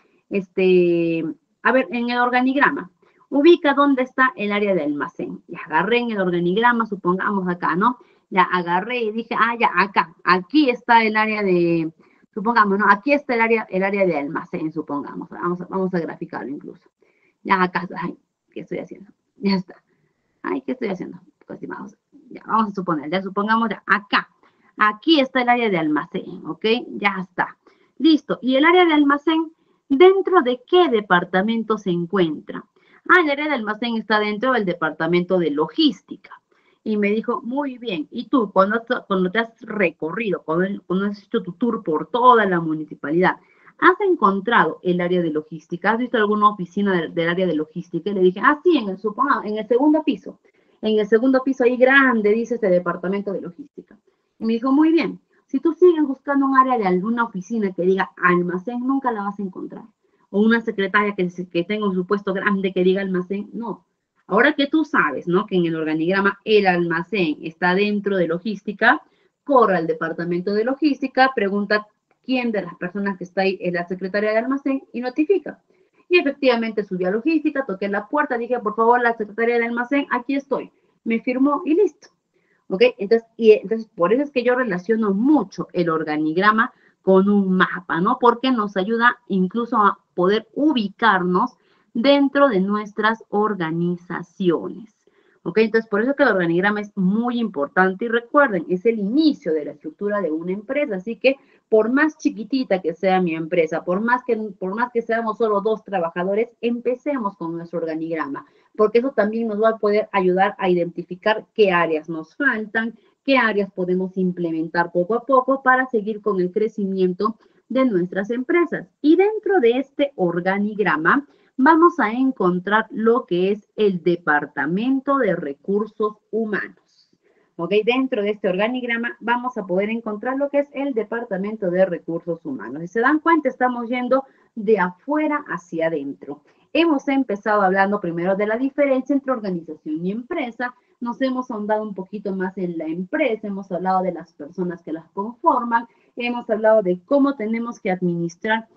a ver, en el organigrama, ubica dónde está el área de almacén. Y agarré en el organigrama, supongamos acá, ¿no? Ya agarré y dije, ya, acá, aquí está el área de, supongamos, ¿no? Aquí está el área de almacén, supongamos. Vamos a graficarlo incluso. Ya acá, ay, ¿qué estoy haciendo? Ya está. Ay, ¿qué estoy haciendo? Estimados. Ya, vamos a suponer, ya supongamos ya acá. Aquí está el área de almacén, ¿ok? Ya está. Listo. ¿Y el área de almacén dentro de qué departamento se encuentra? El área de almacén está dentro del departamento de logística. Y me dijo, muy bien. ¿Y tú, cuando te has recorrido, cuando has hecho tu tour por toda la municipalidad, has encontrado el área de logística? ¿Has visto alguna oficina del área de logística? Y le dije, sí, en el segundo piso. En el segundo piso ahí grande dice este departamento de logística. Y me dijo, muy bien, si tú sigues buscando un área de alguna oficina que diga almacén, nunca la vas a encontrar. O una secretaria que tenga un supuesto grande que diga almacén, no. Ahora que tú sabes, ¿no? Que en el organigrama el almacén está dentro de logística, corre al departamento de logística, pregunta quién de las personas que está ahí es la secretaria de almacén y notifica. Y efectivamente subí a logística, toqué la puerta, dije, por favor, la secretaria de almacén, aquí estoy. Me firmó y listo. ¿Ok? Entonces, por eso es que yo relaciono mucho el organigrama con un mapa, ¿no? Porque nos ayuda incluso a poder ubicarnos dentro de nuestras organizaciones. ¿Ok? Entonces, por eso que el organigrama es muy importante y recuerden, es el inicio de la estructura de una empresa, así que por más chiquitita que sea mi empresa, por más que seamos solo 2 trabajadores, empecemos con nuestro organigrama, porque eso también nos va a poder ayudar a identificar qué áreas nos faltan, qué áreas podemos implementar poco a poco para seguir con el crecimiento de nuestras empresas. Y dentro de este organigrama, vamos a encontrar lo que es el Departamento de Recursos Humanos. ¿Ok? Dentro de este organigrama vamos a poder encontrar lo que es el Departamento de Recursos Humanos. Si se dan cuenta, estamos yendo de afuera hacia adentro. Hemos empezado hablando primero de la diferencia entre organización y empresa. Nos hemos ahondado un poquito más en la empresa, hemos hablado de las personas que las conforman, hemos hablado de cómo tenemos que administrar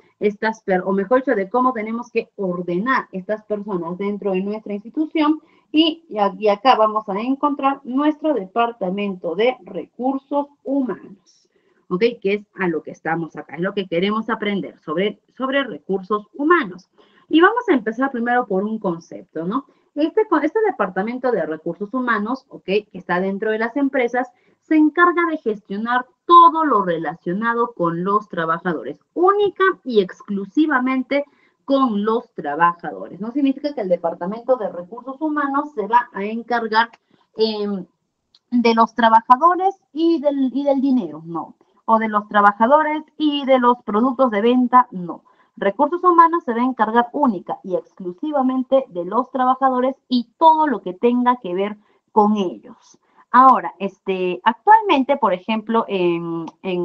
o mejor dicho, de cómo tenemos que ordenar estas personas dentro de nuestra institución. Y acá vamos a encontrar nuestro departamento de recursos humanos, ¿ok? Que es a lo que estamos acá, es lo que queremos aprender sobre recursos humanos. Y vamos a empezar primero por un concepto, ¿no? Este departamento de recursos humanos, ¿ok? Que está dentro de las empresas, se encarga de gestionar todo lo relacionado con los trabajadores, única y exclusivamente con los trabajadores. No significa que el Departamento de Recursos Humanos se va a encargar de los trabajadores y del dinero, no. O de los trabajadores y de los productos de venta, no. Recursos Humanos se va a encargar única y exclusivamente de los trabajadores y todo lo que tenga que ver con ellos. Ahora, actualmente, por ejemplo, en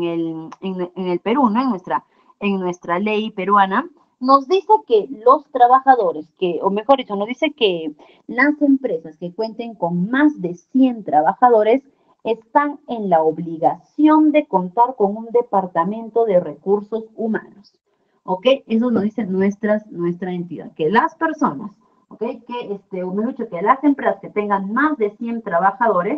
el Perú, ¿no? En nuestra ley peruana, nos dice que los trabajadores, o mejor dicho, nos dice que las empresas que cuenten con más de 100 trabajadores están en la obligación de contar con un departamento de recursos humanos. ¿Ok? Eso nos dice nuestra entidad, que las personas, ¿ok? O mejor dicho, que las empresas que tengan más de 100 trabajadores,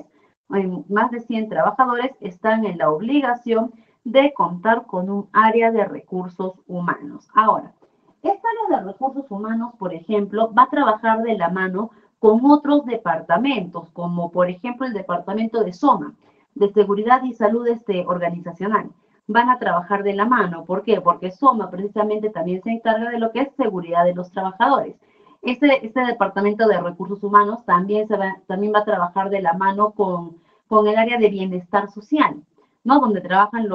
están en la obligación de contar con un área de recursos humanos. Ahora, esta área de recursos humanos, por ejemplo, va a trabajar de la mano con otros departamentos, como por ejemplo el departamento de SOMA, de Seguridad y Salud Organizacional. Van a trabajar de la mano. ¿Por qué? Porque SOMA precisamente también se encarga de lo que es seguridad de los trabajadores. Este departamento de recursos humanos también va a trabajar de la mano con el área de bienestar social, ¿no? Donde trabajan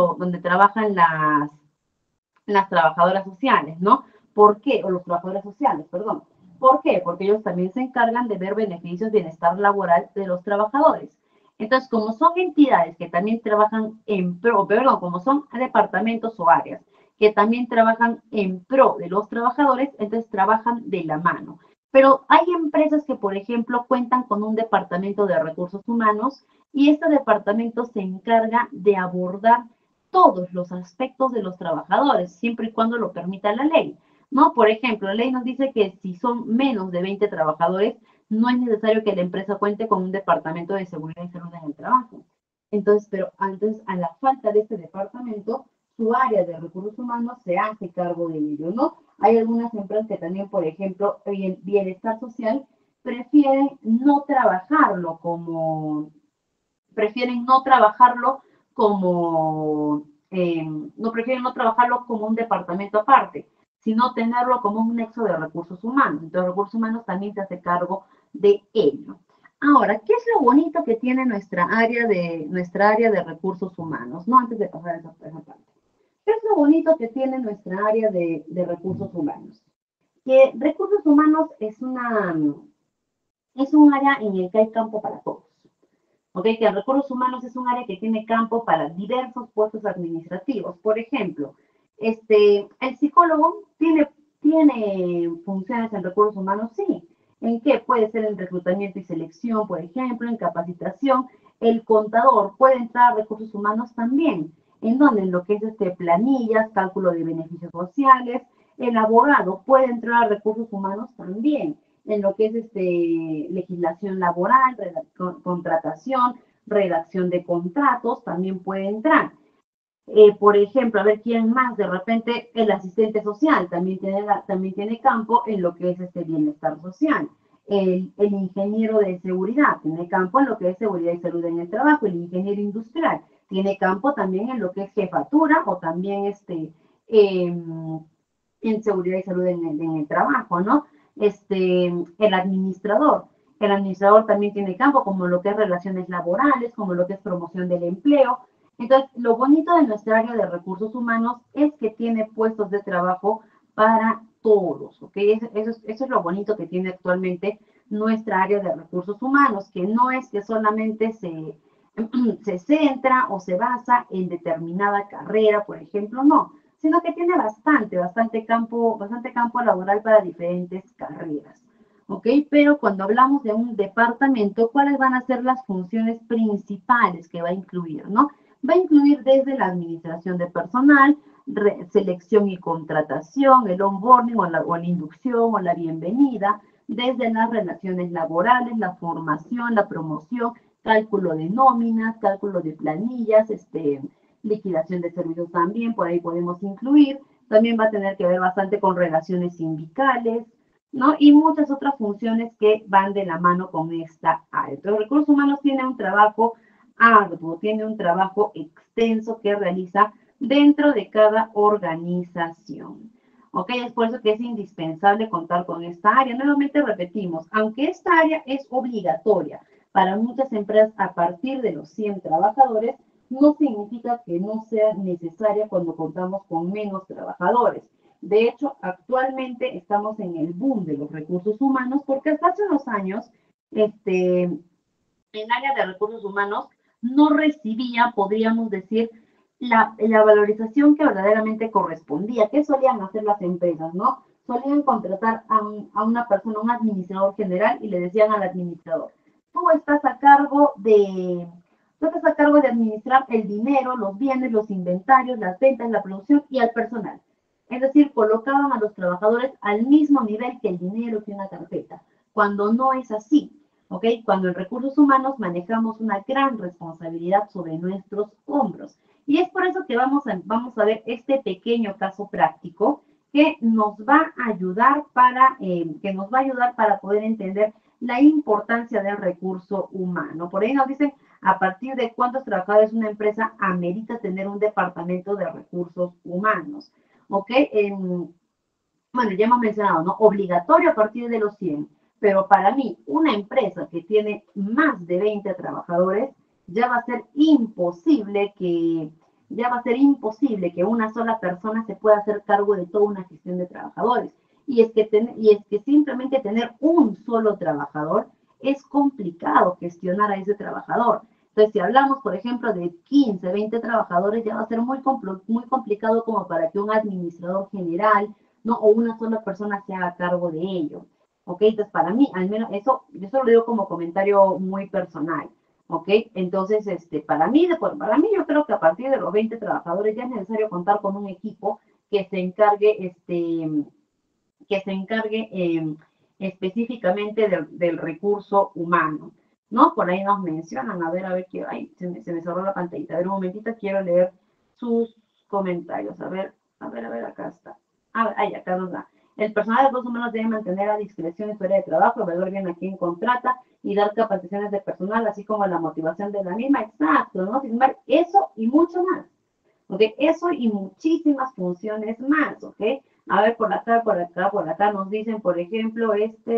las trabajadoras sociales, ¿no? ¿Por qué? O los trabajadores sociales, perdón. ¿Por qué? Porque ellos también se encargan de ver beneficios, bienestar laboral de los trabajadores. Entonces, como son entidades que también trabajan en pro, perdón, como son departamentos o áreas que también trabajan en pro de los trabajadores, entonces trabajan de la mano. Pero hay empresas que, por ejemplo, cuentan con un departamento de recursos humanos y este departamento se encarga de abordar todos los aspectos de los trabajadores, siempre y cuando lo permita la ley, ¿no? Por ejemplo, la ley nos dice que si son menos de 20 trabajadores, no es necesario que la empresa cuente con un departamento de seguridad y salud en el trabajo. Entonces, pero antes, a la falta de este departamento, su área de recursos humanos se hace cargo de ello, ¿no? Hay algunas empresas que también, por ejemplo, bienestar social, prefieren no trabajarlo como, prefieren no trabajarlo como, no prefieren no trabajarlo como un departamento aparte, sino tenerlo como un nexo de recursos humanos. Entonces, recursos humanos también se hace cargo de ello. Ahora, ¿qué es lo bonito que tiene nuestra área de recursos humanos? No, antes de pasar a esa parte. ¿Qué es lo bonito que tiene nuestra área de recursos humanos? Que recursos humanos es un área en el que hay campo para todos. ¿Ok? Que recursos humanos es un área que tiene campo para diversos puestos administrativos. Por ejemplo, el psicólogo tiene funciones en recursos humanos, sí. ¿En qué? Puede ser en reclutamiento y selección, por ejemplo, en capacitación. El contador puede entrar a recursos humanos también. ¿En dónde? En lo que es planillas, cálculo de beneficios sociales. El abogado puede entrar a recursos humanos también en lo que es legislación laboral, contratación, redacción de contratos, también puede entrar. Por ejemplo, a ver quién más, de repente el asistente social también tiene campo en lo que es bienestar social. El ingeniero de seguridad tiene campo en lo que es seguridad y salud en el trabajo. El ingeniero industrial tiene campo también en lo que es jefatura o también en seguridad y salud en el trabajo, ¿no? El administrador. El administrador también tiene campo como lo que es relaciones laborales, como lo que es promoción del empleo. Entonces, lo bonito de nuestra área de recursos humanos es que tiene puestos de trabajo para todos, ¿ok? Eso es lo bonito que tiene actualmente nuestra área de recursos humanos, que no es que solamente se centra o se basa en determinada carrera, por ejemplo, no, sino que tiene bastante campo laboral para diferentes carreras. ¿Ok? Pero cuando hablamos de un departamento, ¿cuáles van a ser las funciones principales que va a incluir, no? Va a incluir desde la administración de personal, selección y contratación, el onboarding o la inducción o la bienvenida, desde las relaciones laborales, la formación, la promoción, cálculo de nóminas, cálculo de planillas, liquidación de servicios también, por ahí podemos incluir. También va a tener que ver bastante con relaciones sindicales, ¿no? Y muchas otras funciones que van de la mano con esta área. Pero recursos humanos tiene un trabajo arduo, tiene un trabajo extenso que realiza dentro de cada organización. ¿Ok? Es por eso que es indispensable contar con esta área. Nuevamente repetimos, aunque esta área es obligatoria para muchas empresas a partir de los 100 trabajadores, no significa que no sea necesaria cuando contamos con menos trabajadores. De hecho, actualmente estamos en el boom de los recursos humanos porque hasta hace unos años, el área de recursos humanos no recibía, podríamos decir, la valorización que verdaderamente correspondía. ¿Qué solían hacer las empresas, no? Solían contratar a una persona, un administrador general, y le decían al administrador, tú estás a cargo de administrar el dinero, los bienes, los inventarios, las ventas, la producción y al personal. Es decir, colocaban a los trabajadores al mismo nivel que el dinero, que una carpeta, cuando no es así. ¿Ok? Cuando en recursos humanos manejamos una gran responsabilidad sobre nuestros hombros. Y es por eso que vamos a ver este pequeño caso práctico que nos va a ayudar para poder entender la importancia del recurso humano. Por ahí nos dicen a partir de cuántos trabajadores una empresa amerita tener un departamento de recursos humanos. ¿Ok? Bueno, ya hemos mencionado, ¿no? Obligatorio a partir de los 100. Pero para mí, una empresa que tiene más de 20 trabajadores, ya va a ser imposible que una sola persona se pueda hacer cargo de toda una gestión de trabajadores. Y es que simplemente tener un solo trabajador es complicado gestionar a ese trabajador. Entonces, si hablamos, por ejemplo, de 15, 20 trabajadores, ya va a ser muy complicado como para que un administrador general, ¿no? O una sola persona se haga cargo de ello. ¿Ok? Entonces, para mí, al menos eso, yo solo lo digo como comentario muy personal. ¿Ok? Entonces, para mí yo creo que a partir de los 20 trabajadores ya es necesario contar con un equipo que se encargue, específicamente del recurso humano, ¿no? Por ahí nos mencionan, a ver, que, ay, se me cerró la pantallita, a ver un momentito, quiero leer sus comentarios, acá está. Ay, acá nos da. El personal de recursos humanos debe mantener la discreción en su área de trabajo, evaluar bien a quién contrata y dar capacitaciones de personal, así como la motivación de la misma. Exacto, ¿no? Sin embargo, eso y mucho más. ¿Ok? Eso y muchísimas funciones más, ¿ok? A ver, por acá nos dicen, por ejemplo,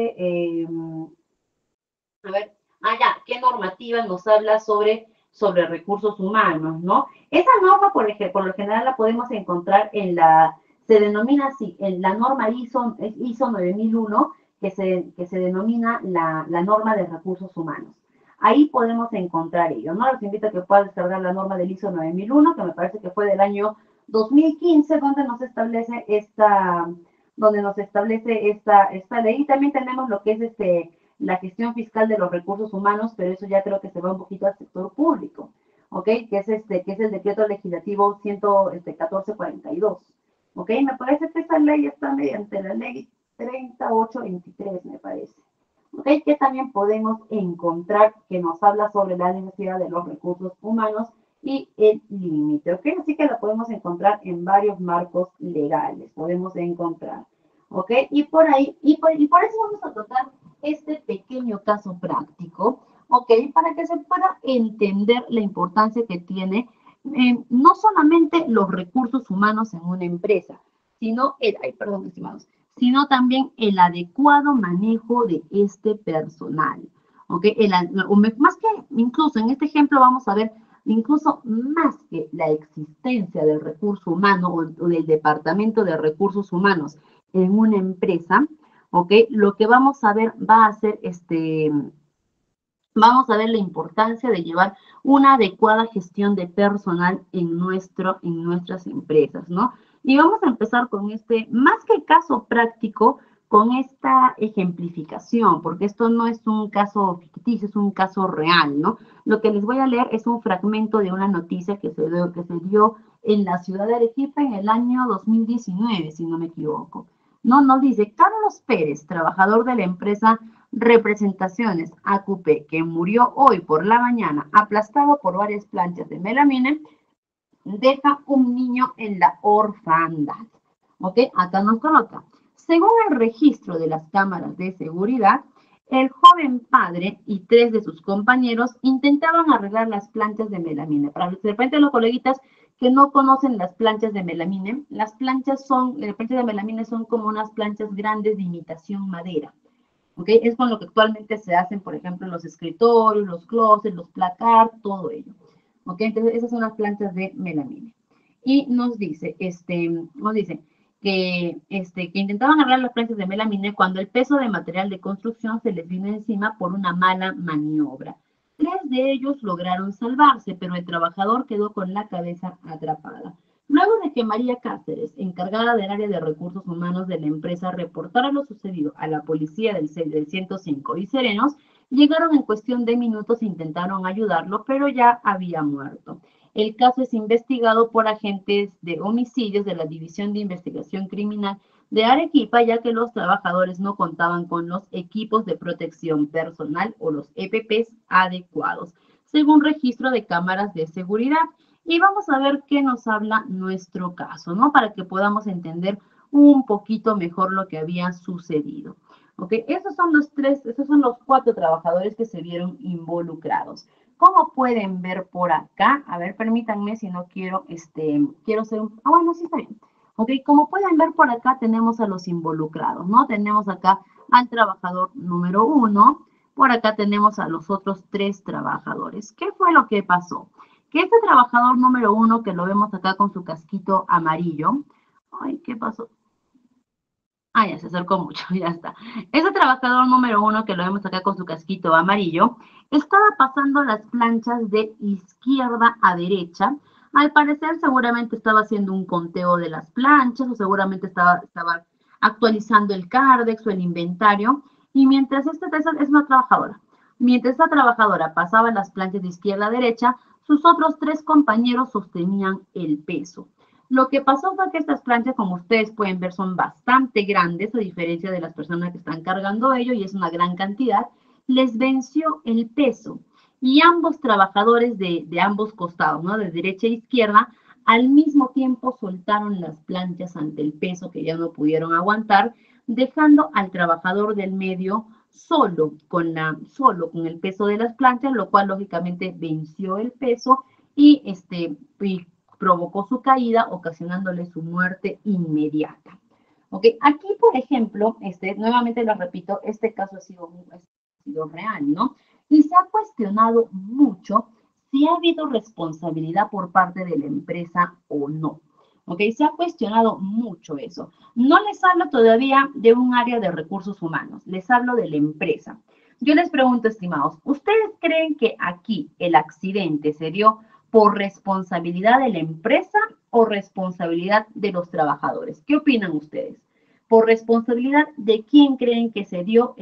a ver, ya, ¿qué normativa nos habla sobre recursos humanos, ¿no? Esa norma, por ejemplo, por lo general la podemos encontrar se denomina así, en la norma ISO 9001, que se denomina la norma de recursos humanos. Ahí podemos encontrar ello, ¿no? Los invito a que puedan descargar la norma del ISO 9001, que me parece que fue del año 2015, donde nos establece esta ley. Y también tenemos lo que es la gestión fiscal de los recursos humanos, pero eso ya creo que se va un poquito al sector público, ¿ok? Que es el decreto legislativo 1442, ¿ok? Me parece que esta ley está mediante la ley 3823, me parece, ¿ok? Que también podemos encontrar que nos habla sobre la necesidad de los recursos humanos y el límite, ¿ok? Así que la podemos encontrar en varios marcos legales, podemos encontrar, ¿ok? Y por eso vamos a tratar este pequeño caso práctico, ¿ok? Para que se pueda entender la importancia que tiene no solamente los recursos humanos en una empresa, sino también el adecuado manejo de este personal, ¿ok? Más que, incluso en este ejemplo vamos a ver, incluso más que la existencia del recurso humano o del departamento de recursos humanos en una empresa, ¿ok? Lo que vamos a ver va a ser vamos a ver la importancia de llevar una adecuada gestión de personal en nuestras empresas, ¿no? Y vamos a empezar con más que caso práctico, con esta ejemplificación, porque esto no es un caso ficticio, es un caso real, ¿no? Lo que les voy a leer es un fragmento de una noticia que se dio en la ciudad de Arequipa en el año 2019, si no me equivoco. No, nos dice, Carlos Pérez, trabajador de la empresa Representaciones AQP, que murió hoy por la mañana aplastado por varias planchas de melamine, deja un niño en la orfandad. ¿Ok? Acá nos coloca. Según el registro de las cámaras de seguridad, el joven padre y 3 de sus compañeros intentaban arreglar las planchas de melamine. Para de repente los coleguitas que no conocen las planchas de melamine, las planchas de melamine son como unas planchas grandes de imitación madera. ¿Okay? Es con lo que actualmente se hacen, por ejemplo, los escritorios, los closets, los placar, todo ello. ¿Okay? Entonces, esas son las planchas de melamine. Y nos dice que intentaban arreglar las planchas de melamine cuando el peso de material de construcción se les vino encima por una mala maniobra. 3 de ellos lograron salvarse, pero el trabajador quedó con la cabeza atrapada. Luego de que María Cáceres, encargada del área de recursos humanos de la empresa, reportara lo sucedido a la policía del 105 y Serenos, llegaron en cuestión de minutos e intentaron ayudarlo, pero ya había muerto. El caso es investigado por agentes de homicidios de la División de Investigación Criminal de Arequipa, ya que los trabajadores no contaban con los equipos de protección personal o los EPPs adecuados, según registro de cámaras de seguridad. Y vamos a ver qué nos habla nuestro caso, ¿no? Para que podamos entender un poquito mejor lo que había sucedido. ¿Ok? Esos son los 4 trabajadores que se vieron involucrados. Como pueden ver por acá, a ver, permítanme si no quiero ser bueno, sí está bien. Ok, como pueden ver por acá tenemos a los involucrados, ¿no? Tenemos acá al trabajador número 1, por acá tenemos a los otros 3 trabajadores. ¿Qué fue lo que pasó? Que este trabajador número 1, que lo vemos acá con su casquito amarillo, ay, ¿qué pasó? Ah, ya se acercó mucho, ya está. Ese trabajador número 1, que lo vemos acá con su casquito amarillo, estaba pasando las planchas de izquierda a derecha. Al parecer, seguramente estaba haciendo un conteo de las planchas o seguramente estaba actualizando el Cardex o el inventario. Y mientras es una trabajadora. Mientras esta trabajadora pasaba las planchas de izquierda a derecha, sus otros 3 compañeros sostenían el peso. Lo que pasó fue que estas planchas, como ustedes pueden ver, son bastante grandes, a diferencia de las personas que están cargando ello, y es una gran cantidad. Les venció el peso. Y ambos trabajadores de ambos costados, ¿no? De derecha e izquierda, al mismo tiempo soltaron las planchas ante el peso que ya no pudieron aguantar, dejando al trabajador del medio solo con el peso de las planchas, lo cual lógicamente venció el peso y provocó su caída, ocasionándole su muerte inmediata. ¿Ok? Aquí, por ejemplo, nuevamente lo repito, este caso ha sido real, ¿no? Y se ha cuestionado mucho si ha habido responsabilidad por parte de la empresa o no. ¿Ok? Se ha cuestionado mucho eso. No les hablo todavía de un área de recursos humanos, les hablo de la empresa. Yo les pregunto, estimados, ¿ustedes creen que aquí el accidente se dio por responsabilidad de la empresa o responsabilidad de los trabajadores? ¿Qué opinan ustedes? ¿Por responsabilidad de quién creen que se dio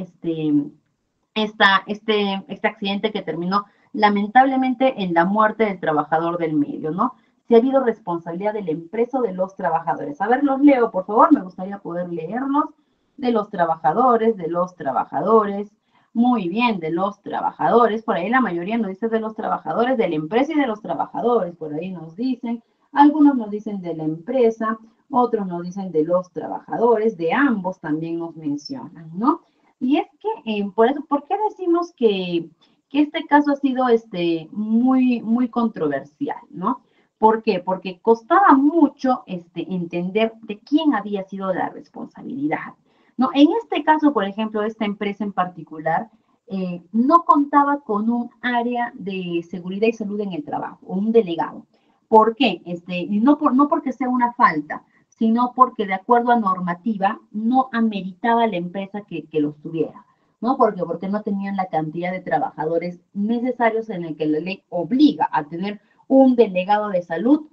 este accidente que terminó lamentablemente en la muerte del trabajador del medio, ¿no? Si ha habido responsabilidad de la empresa o de los trabajadores. A ver, los leo, por favor, me gustaría poder leerlos. De los trabajadores, de los trabajadores. Muy bien, de los trabajadores. Por ahí la mayoría nos dice de los trabajadores, de la empresa y de los trabajadores. Por ahí nos dicen. Algunos nos dicen de la empresa, otros nos dicen de los trabajadores, de ambos también nos mencionan, ¿no? Y es que, por eso, ¿por qué decimos que este caso ha sido muy controversial, ¿no? ¿Por qué? Porque costaba mucho entender de quién había sido la responsabilidad, ¿no? En este caso, por ejemplo, esta empresa en particular no contaba con un área de seguridad y salud en el trabajo, o un delegado. ¿Por qué? Y no porque sea una falta, sino porque de acuerdo a normativa no ameritaba la empresa que los tuviera, ¿no? Porque no tenían la cantidad de trabajadores necesarios en el que la ley obliga a tener un delegado de salud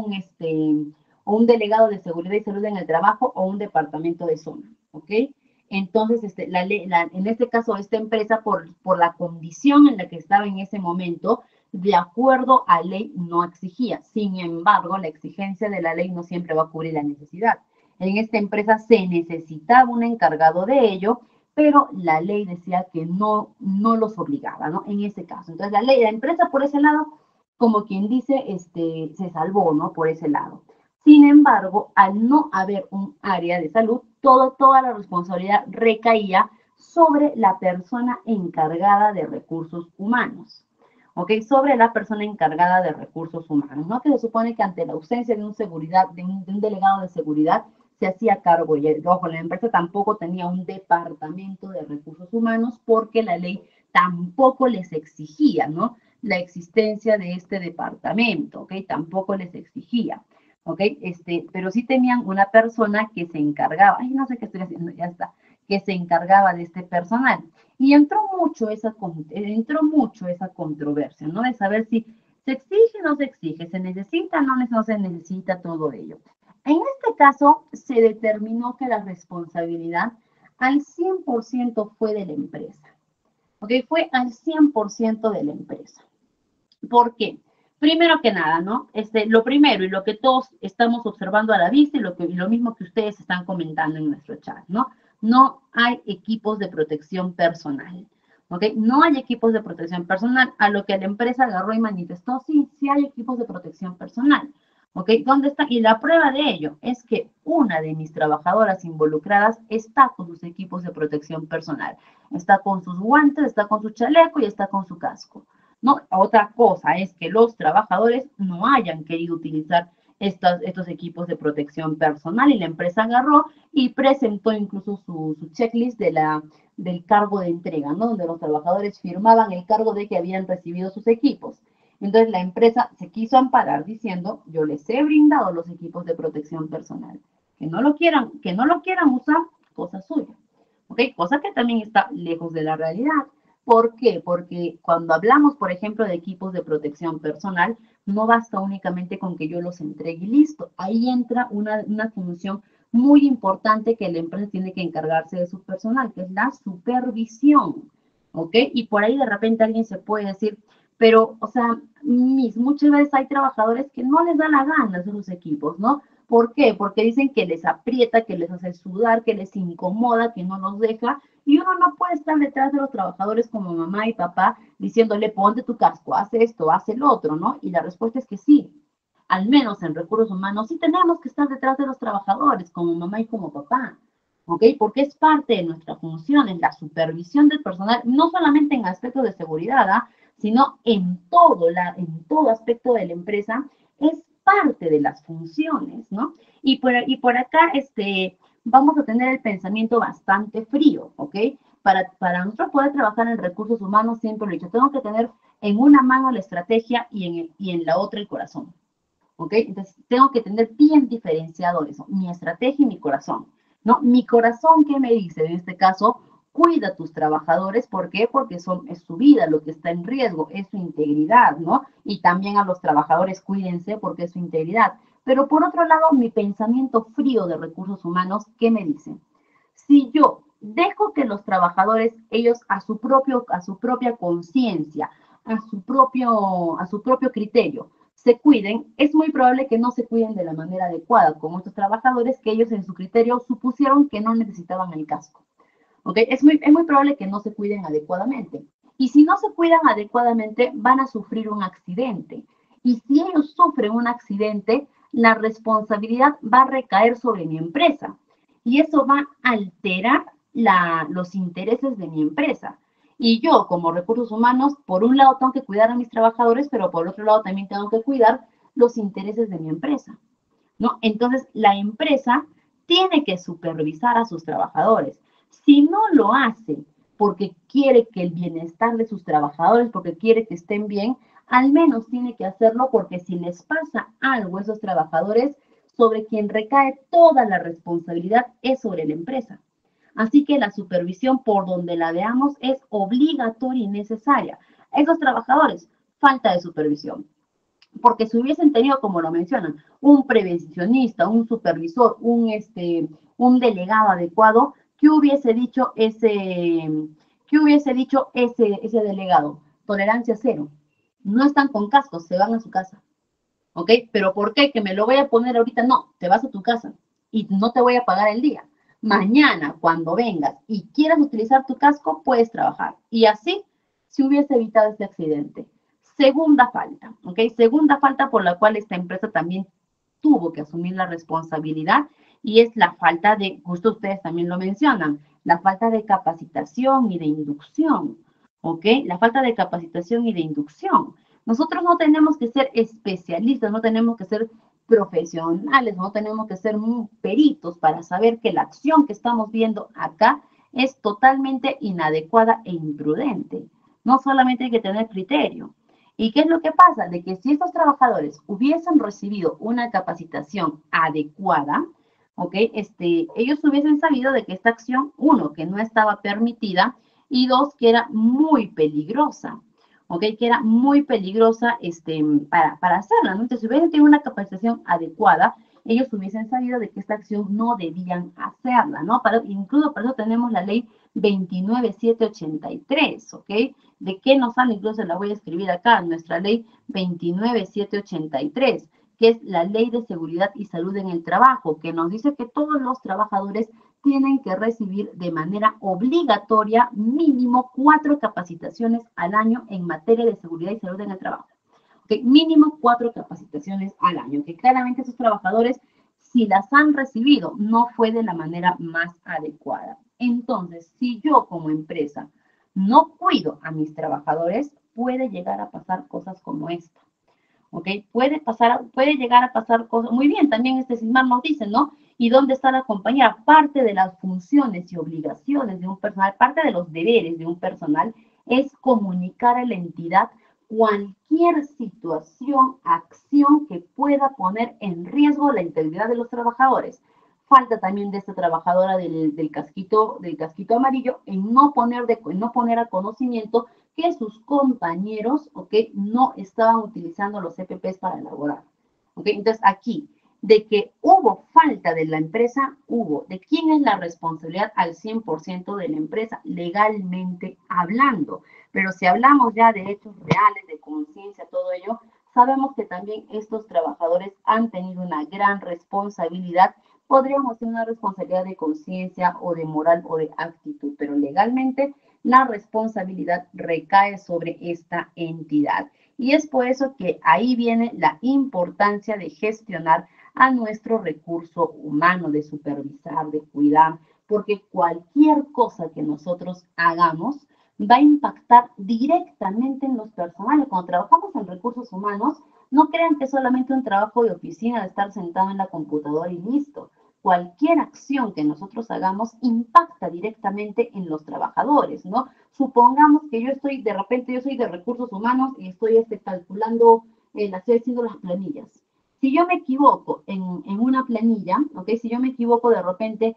o un delegado de seguridad y salud en el trabajo o un departamento de zona, ¿ok? Entonces, en este caso, esta empresa, por la condición en la que estaba en ese momento, de acuerdo a ley no exigía. Sin embargo, la exigencia de la ley no siempre va a cubrir la necesidad. En esta empresa se necesitaba un encargado de ello, pero la ley decía que no los obligaba, ¿no? En ese caso. Entonces, la empresa por ese lado, como quien dice, se salvó, ¿no? Por ese lado. Sin embargo, al no haber un área de salud, toda la responsabilidad recaía sobre la persona encargada de recursos humanos. ¿Ok? Sobre la persona encargada de recursos humanos, ¿no? Que se supone que ante la ausencia de un delegado de seguridad, se hacía cargo, y ojo, la empresa tampoco tenía un departamento de recursos humanos porque la ley tampoco les exigía, ¿no? La existencia de este departamento, ¿ok? Tampoco les exigía, ¿ok? Pero sí tenían una persona que se encargaba, ay, no sé qué estoy haciendo, ya está, que se encargaba de este personal. Y entró mucho esa controversia, ¿no? De saber si se exige o no se exige, se necesita o no se necesita todo ello. En este caso, se determinó que la responsabilidad al 100% fue de la empresa. ¿Ok? Fue al 100% de la empresa. ¿Por qué? Primero que nada, ¿no? Lo primero y lo que todos estamos observando a la vista y lo mismo que ustedes están comentando en nuestro chat, ¿no? No hay equipos de protección personal, ¿ok? No hay equipos de protección personal, a lo que la empresa agarró y manifestó, sí, sí hay equipos de protección personal, ¿ok? ¿Dónde está? Y la prueba de ello es que una de mis trabajadoras involucradas está con sus equipos de protección personal, está con sus guantes, está con su chaleco y está con su casco. No, otra cosa es que los trabajadores no hayan querido utilizar estos equipos de protección personal y la empresa agarró y presentó incluso su checklist del cargo de entrega, ¿no? Donde los trabajadores firmaban el cargo de que habían recibido sus equipos. Entonces la empresa se quiso amparar diciendo, yo les he brindado los equipos de protección personal. Que no lo quieran usar, cosa suya. ¿Ok? Cosa que también está lejos de la realidad. ¿Por qué? Porque cuando hablamos, por ejemplo, de equipos de protección personal, no basta únicamente con que yo los entregue y listo. Ahí entra una función muy importante que la empresa tiene que encargarse de su personal, que es la supervisión. ¿Ok? Y por ahí de repente alguien se puede decir, pero, o sea, muchas veces hay trabajadores que no les da la gana hacer sus equipos, ¿no? ¿Por qué? Porque dicen que les aprieta, que les hace sudar, que les incomoda, que no los deja. Y uno no puede estar detrás de los trabajadores como mamá y papá diciéndole, ponte tu casco, haz esto, haz el otro, ¿no? Y la respuesta es que sí. Al menos en recursos humanos sí tenemos que estar detrás de los trabajadores como mamá y como papá. ¿Ok? Porque es parte de nuestra función en la supervisión del personal, no solamente en aspectos de seguridad, ¿ah? Sino en todo aspecto de la empresa, es parte de las funciones, ¿no? Y por acá vamos a tener el pensamiento bastante frío, ¿ok? Para nosotros poder trabajar en recursos humanos, siempre lo he dicho, tengo que tener en una mano la estrategia y en la otra el corazón, ¿ok? Entonces, tengo que tener bien diferenciado eso, mi estrategia y mi corazón, ¿no? Mi corazón, ¿qué me dice? En este caso, cuida a tus trabajadores, ¿por qué? Porque es su vida lo que está en riesgo, es su integridad, ¿no? Y también a los trabajadores cuídense porque es su integridad. Pero por otro lado, mi pensamiento frío de recursos humanos, ¿qué me dice? Si yo dejo que los trabajadores, ellos a su propia conciencia, a su propio criterio, se cuiden, es muy probable que no se cuiden de la manera adecuada, como estos trabajadores que ellos en su criterio supusieron que no necesitaban el casco. ¿Ok? Es muy probable que no se cuiden adecuadamente. Y si no se cuidan adecuadamente, van a sufrir un accidente. Y si ellos sufren un accidente, la responsabilidad va a recaer sobre mi empresa. Y eso va a alterar los intereses de mi empresa. Y yo, como recursos humanos, por un lado tengo que cuidar a mis trabajadores, pero por otro lado también tengo que cuidar los intereses de mi empresa, ¿no? Entonces, la empresa tiene que supervisar a sus trabajadores. Si no lo hace porque quiere que el bienestar de sus trabajadores, porque quiere que estén bien, al menos tiene que hacerlo porque si les pasa algo a esos trabajadores, sobre quien recae toda la responsabilidad es sobre la empresa. Así que la supervisión, por donde la veamos, es obligatoria y necesaria. Esos trabajadores, falta de supervisión. Porque si hubiesen tenido, como lo mencionan, un prevencionista, un supervisor, un delegado adecuado, ¿qué hubiese dicho ese delegado? Tolerancia cero. No están con cascos, se van a su casa. ¿Ok? ¿Pero por qué? ¿Que me lo voy a poner ahorita? No, te vas a tu casa y no te voy a pagar el día. Mañana, cuando vengas y quieras utilizar tu casco, puedes trabajar. Y así se hubiese evitado este accidente. Segunda falta, ¿ok? Segunda falta por la cual esta empresa también tuvo que asumir la responsabilidad y es la falta de, justo ustedes también lo mencionan, la falta de capacitación y de inducción, ¿ok? La falta de capacitación y de inducción. Nosotros no tenemos que ser especialistas, no tenemos que ser profesionales, no tenemos que ser peritos para saber que la acción que estamos viendo acá es totalmente inadecuada e imprudente. No solamente hay que tener criterio. ¿Y qué es lo que pasa? De que si estos trabajadores hubiesen recibido una capacitación adecuada, ¿ok? Ellos hubiesen sabido de que esta acción, uno, que no estaba permitida, y dos, que era muy peligrosa. ¿Ok? Que era muy peligrosa para hacerla, ¿no? Entonces, si hubiesen tenido una capacitación adecuada, ellos hubiesen sabido de que esta acción no debían hacerla, ¿no? Incluso por eso tenemos la ley 29783, ¿ok? ¿De qué nos habla? Incluso la voy a escribir acá, nuestra ley 29783, que es la Ley de Seguridad y Salud en el Trabajo, que nos dice que todos los trabajadores tienen que recibir de manera obligatoria mínimo 4 capacitaciones al año en materia de seguridad y salud en el trabajo. ¿Okay? Mínimo 4 capacitaciones al año, que claramente esos trabajadores, si las han recibido, no fue de la manera más adecuada. Entonces, si yo como empresa no cuido a mis trabajadores, puede llegar a pasar cosas como esta. ¿Ok? Puede llegar a pasar cosas. Muy bien, también SISMAR nos dice, ¿no? ¿Y dónde está la compañía? Parte de las funciones y obligaciones de un personal, parte de los deberes de un personal es comunicar a la entidad cualquier situación, acción que pueda poner en riesgo la integridad de los trabajadores. falta también de esta trabajadora del casquito amarillo en no poner a conocimiento que sus compañeros, ¿ok? No estaban utilizando los EPPs para elaborar, ¿ok? Entonces, aquí, de que hubo falta de la empresa, hubo. ¿De quién es la responsabilidad al 100% de la empresa? Legalmente hablando. Pero si hablamos ya de hechos reales, de conciencia, todo ello, sabemos que también estos trabajadores han tenido una gran responsabilidad. Podríamos tener una responsabilidad de conciencia o de moral o de actitud, pero legalmente la responsabilidad recae sobre esta entidad. Y es por eso que ahí viene la importancia de gestionar a nuestro recurso humano, de supervisar, de cuidar, porque cualquier cosa que nosotros hagamos va a impactar directamente en los personales. Cuando trabajamos en recursos humanos, no crean que es solamente un trabajo de oficina de estar sentado en la computadora y listo. Cualquier acción que nosotros hagamos impacta directamente en los trabajadores, ¿no? Supongamos que de repente yo soy de recursos humanos y estoy calculando, estoy haciendo las planillas. Si yo me equivoco en una planilla, ¿ok? Si yo me equivoco de repente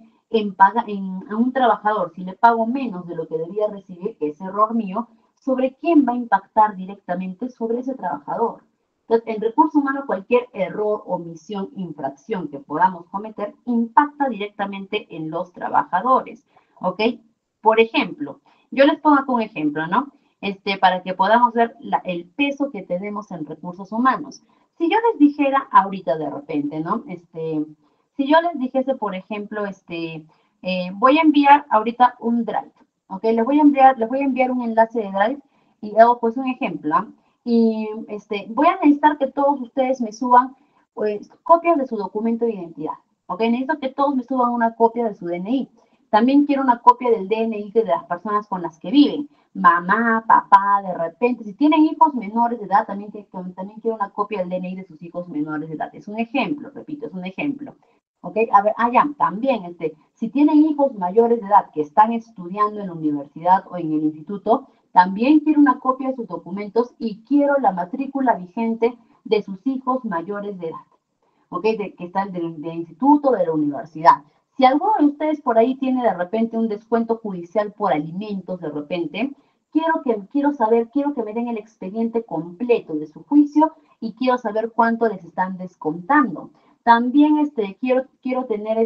a un trabajador, si le pago menos de lo que debía recibir, que es error mío, ¿sobre quién va a impactar directamente? Sobre ese trabajador. Entonces, en recursos humanos, cualquier error, omisión, infracción que podamos cometer impacta directamente en los trabajadores, ¿ok? Por ejemplo, yo les pongo acá un ejemplo, ¿no? Para que podamos ver el peso que tenemos en recursos humanos. Si yo les dijera ahorita de repente, ¿no? Si yo les dijese, por ejemplo, voy a enviar ahorita un Drive, ¿ok? Les voy a enviar un enlace de Drive y hago pues un ejemplo, ¿eh? Y voy a necesitar que todos ustedes me suban pues, copias de su documento de identidad, ¿ok? Necesito que todos me suban una copia de su DNI. También quiero una copia del DNI de las personas con las que viven. Mamá, papá, de repente, si tienen hijos menores de edad, también quiero una copia del DNI de sus hijos menores de edad. Es un ejemplo, repito, es un ejemplo. ¿Ok? A ver, ya, también, si tienen hijos mayores de edad que están estudiando en la universidad o en el instituto, también quiero una copia de sus documentos y quiero la matrícula vigente de sus hijos mayores de edad, ¿ok? Que están del instituto, de la universidad. Si alguno de ustedes por ahí tiene de repente un descuento judicial por alimentos de repente, quiero que me den el expediente completo de su juicio y quiero saber cuánto les están descontando. También quiero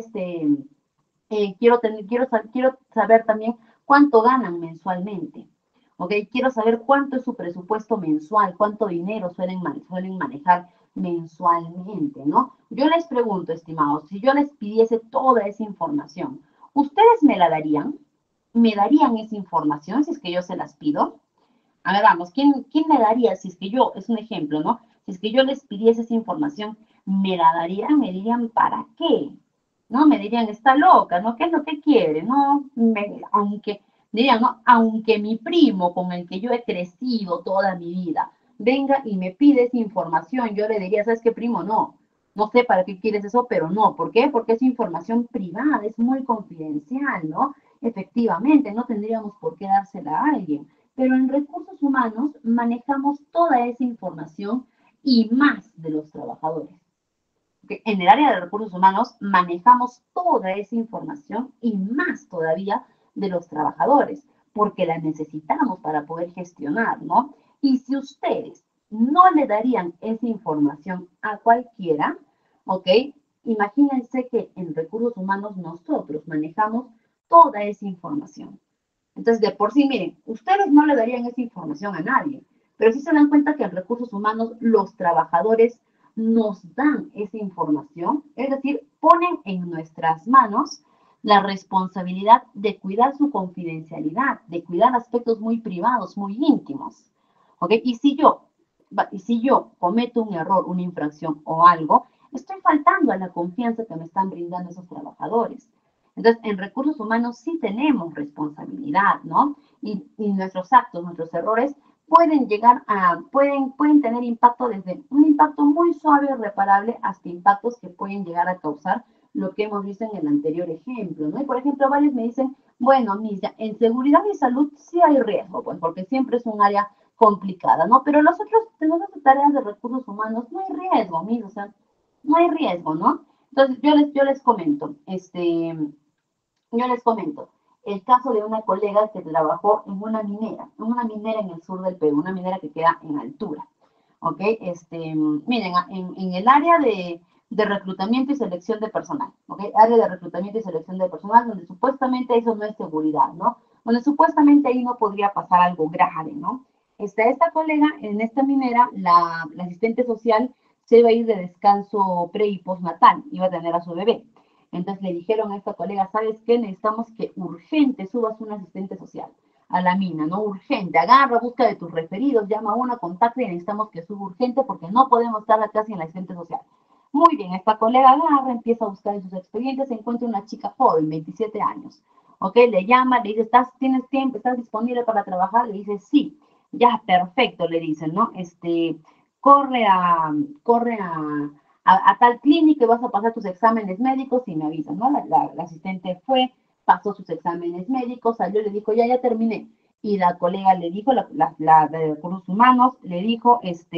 saber también cuánto ganan mensualmente. ¿Ok? Quiero saber cuánto es su presupuesto mensual, cuánto dinero suelen manejar mensualmente, ¿no? Yo les pregunto, estimados, si yo les pidiese toda esa información, ¿ustedes me la darían? ¿Me darían esa información si es que yo se las pido? A ver, vamos, ¿quién me daría si es que yo, es un ejemplo, ¿no? Si es que yo les pidiese esa información, ¿me la darían? ¿Me dirían para qué? ¿No? Me dirían, está loca, ¿no? ¿Qué es lo que quiere? ¿No? Dirían, ¿no? Aunque mi primo con el que yo he crecido toda mi vida venga y me pide esa información, yo le diría, ¿sabes qué, primo? No. No sé para qué quieres eso, pero no. ¿Por qué? Porque es información privada, es muy confidencial, ¿no? Efectivamente, no tendríamos por qué dársela a alguien. Pero en recursos humanos manejamos toda esa información y más de los trabajadores. En el área de recursos humanos manejamos toda esa información y más todavía de los trabajadores, porque la necesitamos para poder gestionar, ¿no? Y si ustedes no le darían esa información a cualquiera, ¿ok? Imagínense que en recursos humanos nosotros manejamos toda esa información. Entonces, de por sí, miren, ustedes no le darían esa información a nadie, pero sí se dan cuenta que en recursos humanos los trabajadores nos dan esa información, es decir, ponen en nuestras manos la responsabilidad de cuidar su confidencialidad, de cuidar aspectos muy privados, muy íntimos. ¿Ok? Y si yo cometo un error, una infracción o algo, estoy faltando a la confianza que me están brindando esos trabajadores. Entonces, en recursos humanos sí tenemos responsabilidad, ¿no? Y nuestros actos, nuestros errores pueden tener impacto desde un impacto muy suave y reparable hasta impactos que pueden llegar a causar lo que hemos visto en el anterior ejemplo, ¿no? Y por ejemplo, varios me dicen, bueno, Misia, en seguridad y salud sí hay riesgo, pues porque siempre es un área complicada, ¿no? Pero las otras tareas de recursos humanos no hay riesgo, Misia, o sea, no hay riesgo, ¿no? Entonces, yo les comento, yo les comento el caso de una colega que trabajó en una minera en el sur del Perú, una minera que queda en altura. ¿Ok? Miren, en el área de reclutamiento y selección de personal, ¿ok? Área de reclutamiento y selección de personal, donde supuestamente eso no es seguridad, ¿no? Donde supuestamente ahí no podría pasar algo grave, ¿no? Esta colega, en esta minera, la asistente social se iba a ir de descanso pre y postnatal, iba a tener a su bebé. Entonces le dijeron a esta colega, ¿sabes qué? Necesitamos que urgente subas un asistente social a la mina, ¿no? Urgente, agarra, busca de tus referidos, llama a una, contacta y necesitamos que suba urgente porque no podemos estar acá sin la asistente social. Muy bien, esta colega agarra, empieza a buscar en sus expedientes, se encuentra una chica joven, 27 años, ¿ok? Le llama, le dice, ¿tienes tiempo? ¿Estás disponible para trabajar? Le dice, sí, ya, perfecto, le dicen, ¿no? Corre a tal clínica y vas a pasar tus exámenes médicos y me avisan, ¿no? La asistente fue, pasó sus exámenes médicos, salió, le dijo, ya terminé. Y la colega le dijo, la de recursos humanos, le dijo,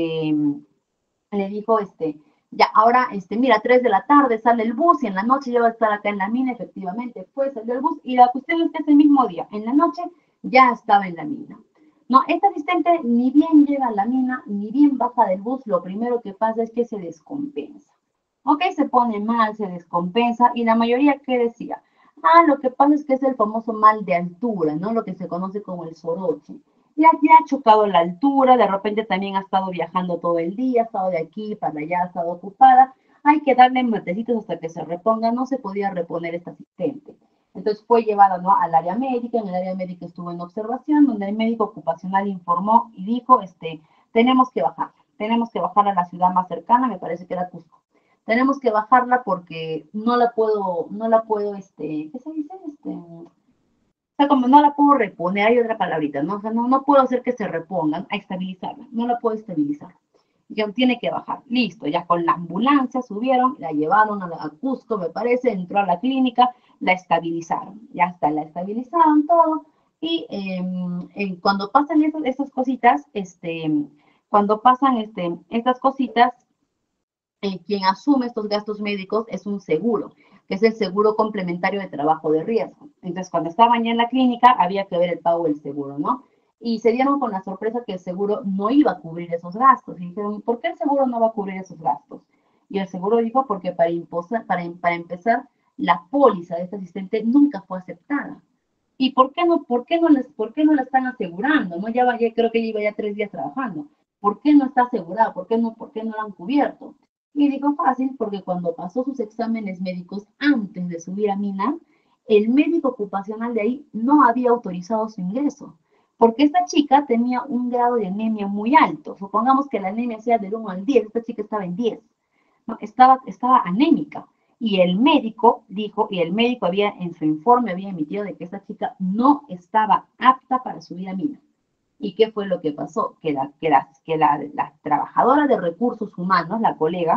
ya, ahora, mira, 3 de la tarde sale el bus y en la noche ya va a estar acá en la mina, efectivamente, fue, salió el bus y la cuestión es que ese mismo día, en la noche, ya estaba en la mina. No, esta asistente ni bien llega a la mina, ni bien baja del bus, lo primero que pasa es que se descompensa. Ok, se pone mal, se descompensa y la mayoría, ¿qué decía? Lo que pasa es que es el famoso mal de altura, ¿no? Lo que se conoce como el soroche. Ya ha chocado la altura, de repente también ha estado viajando todo el día, ha estado de aquí para allá, ha estado ocupada. Hay que darle matecitos hasta que se reponga, no se podía reponer esta asistente. Entonces fue llevada, ¿no?, al área médica, en el área médica estuvo en observación, donde el médico ocupacional informó y dijo, tenemos que bajar a la ciudad más cercana, me parece que era Cusco. Tenemos que bajarla porque no la puedo, ¿qué se dice? O sea, como no la puedo reponer, hay otra palabrita, ¿no? O sea, no puedo hacer que se repongan, a estabilizarla, no la puedo estabilizar. Ya tiene que bajar. Listo, ya con la ambulancia subieron, la llevaron a Cusco, me parece, entró a la clínica, la estabilizaron. Ya está, la estabilizaron todo. Y cuando pasan esas cositas, cuando pasan estas cositas, quien asume estos gastos médicos es un seguro, que es el seguro complementario de trabajo de riesgo. Entonces, cuando estaban ya en la clínica, había que ver el pago del seguro, ¿no? Y se dieron con la sorpresa que el seguro no iba a cubrir esos gastos. Y dijeron, ¿por qué el seguro no va a cubrir esos gastos? Y el seguro dijo, porque para empezar, la póliza de este asistente nunca fue aceptada. ¿Y por qué no la están asegurando? ¿No? Ya creo que lleva ya 3 días trabajando. ¿Por qué no está asegurada? ¿Por qué no la han cubierto? Y digo fácil porque cuando pasó sus exámenes médicos antes de subir a mina, el médico ocupacional de ahí no había autorizado su ingreso. Porque esta chica tenía un grado de anemia muy alto. Supongamos que la anemia sea del 1 al 10, esta chica estaba en 10. ¿No? Estaba anémica. Y el médico dijo, y el médico en su informe había emitido de que esta chica no estaba apta para subir a mina. ¿Y qué fue lo que pasó? Que la trabajadora de recursos humanos, la colega,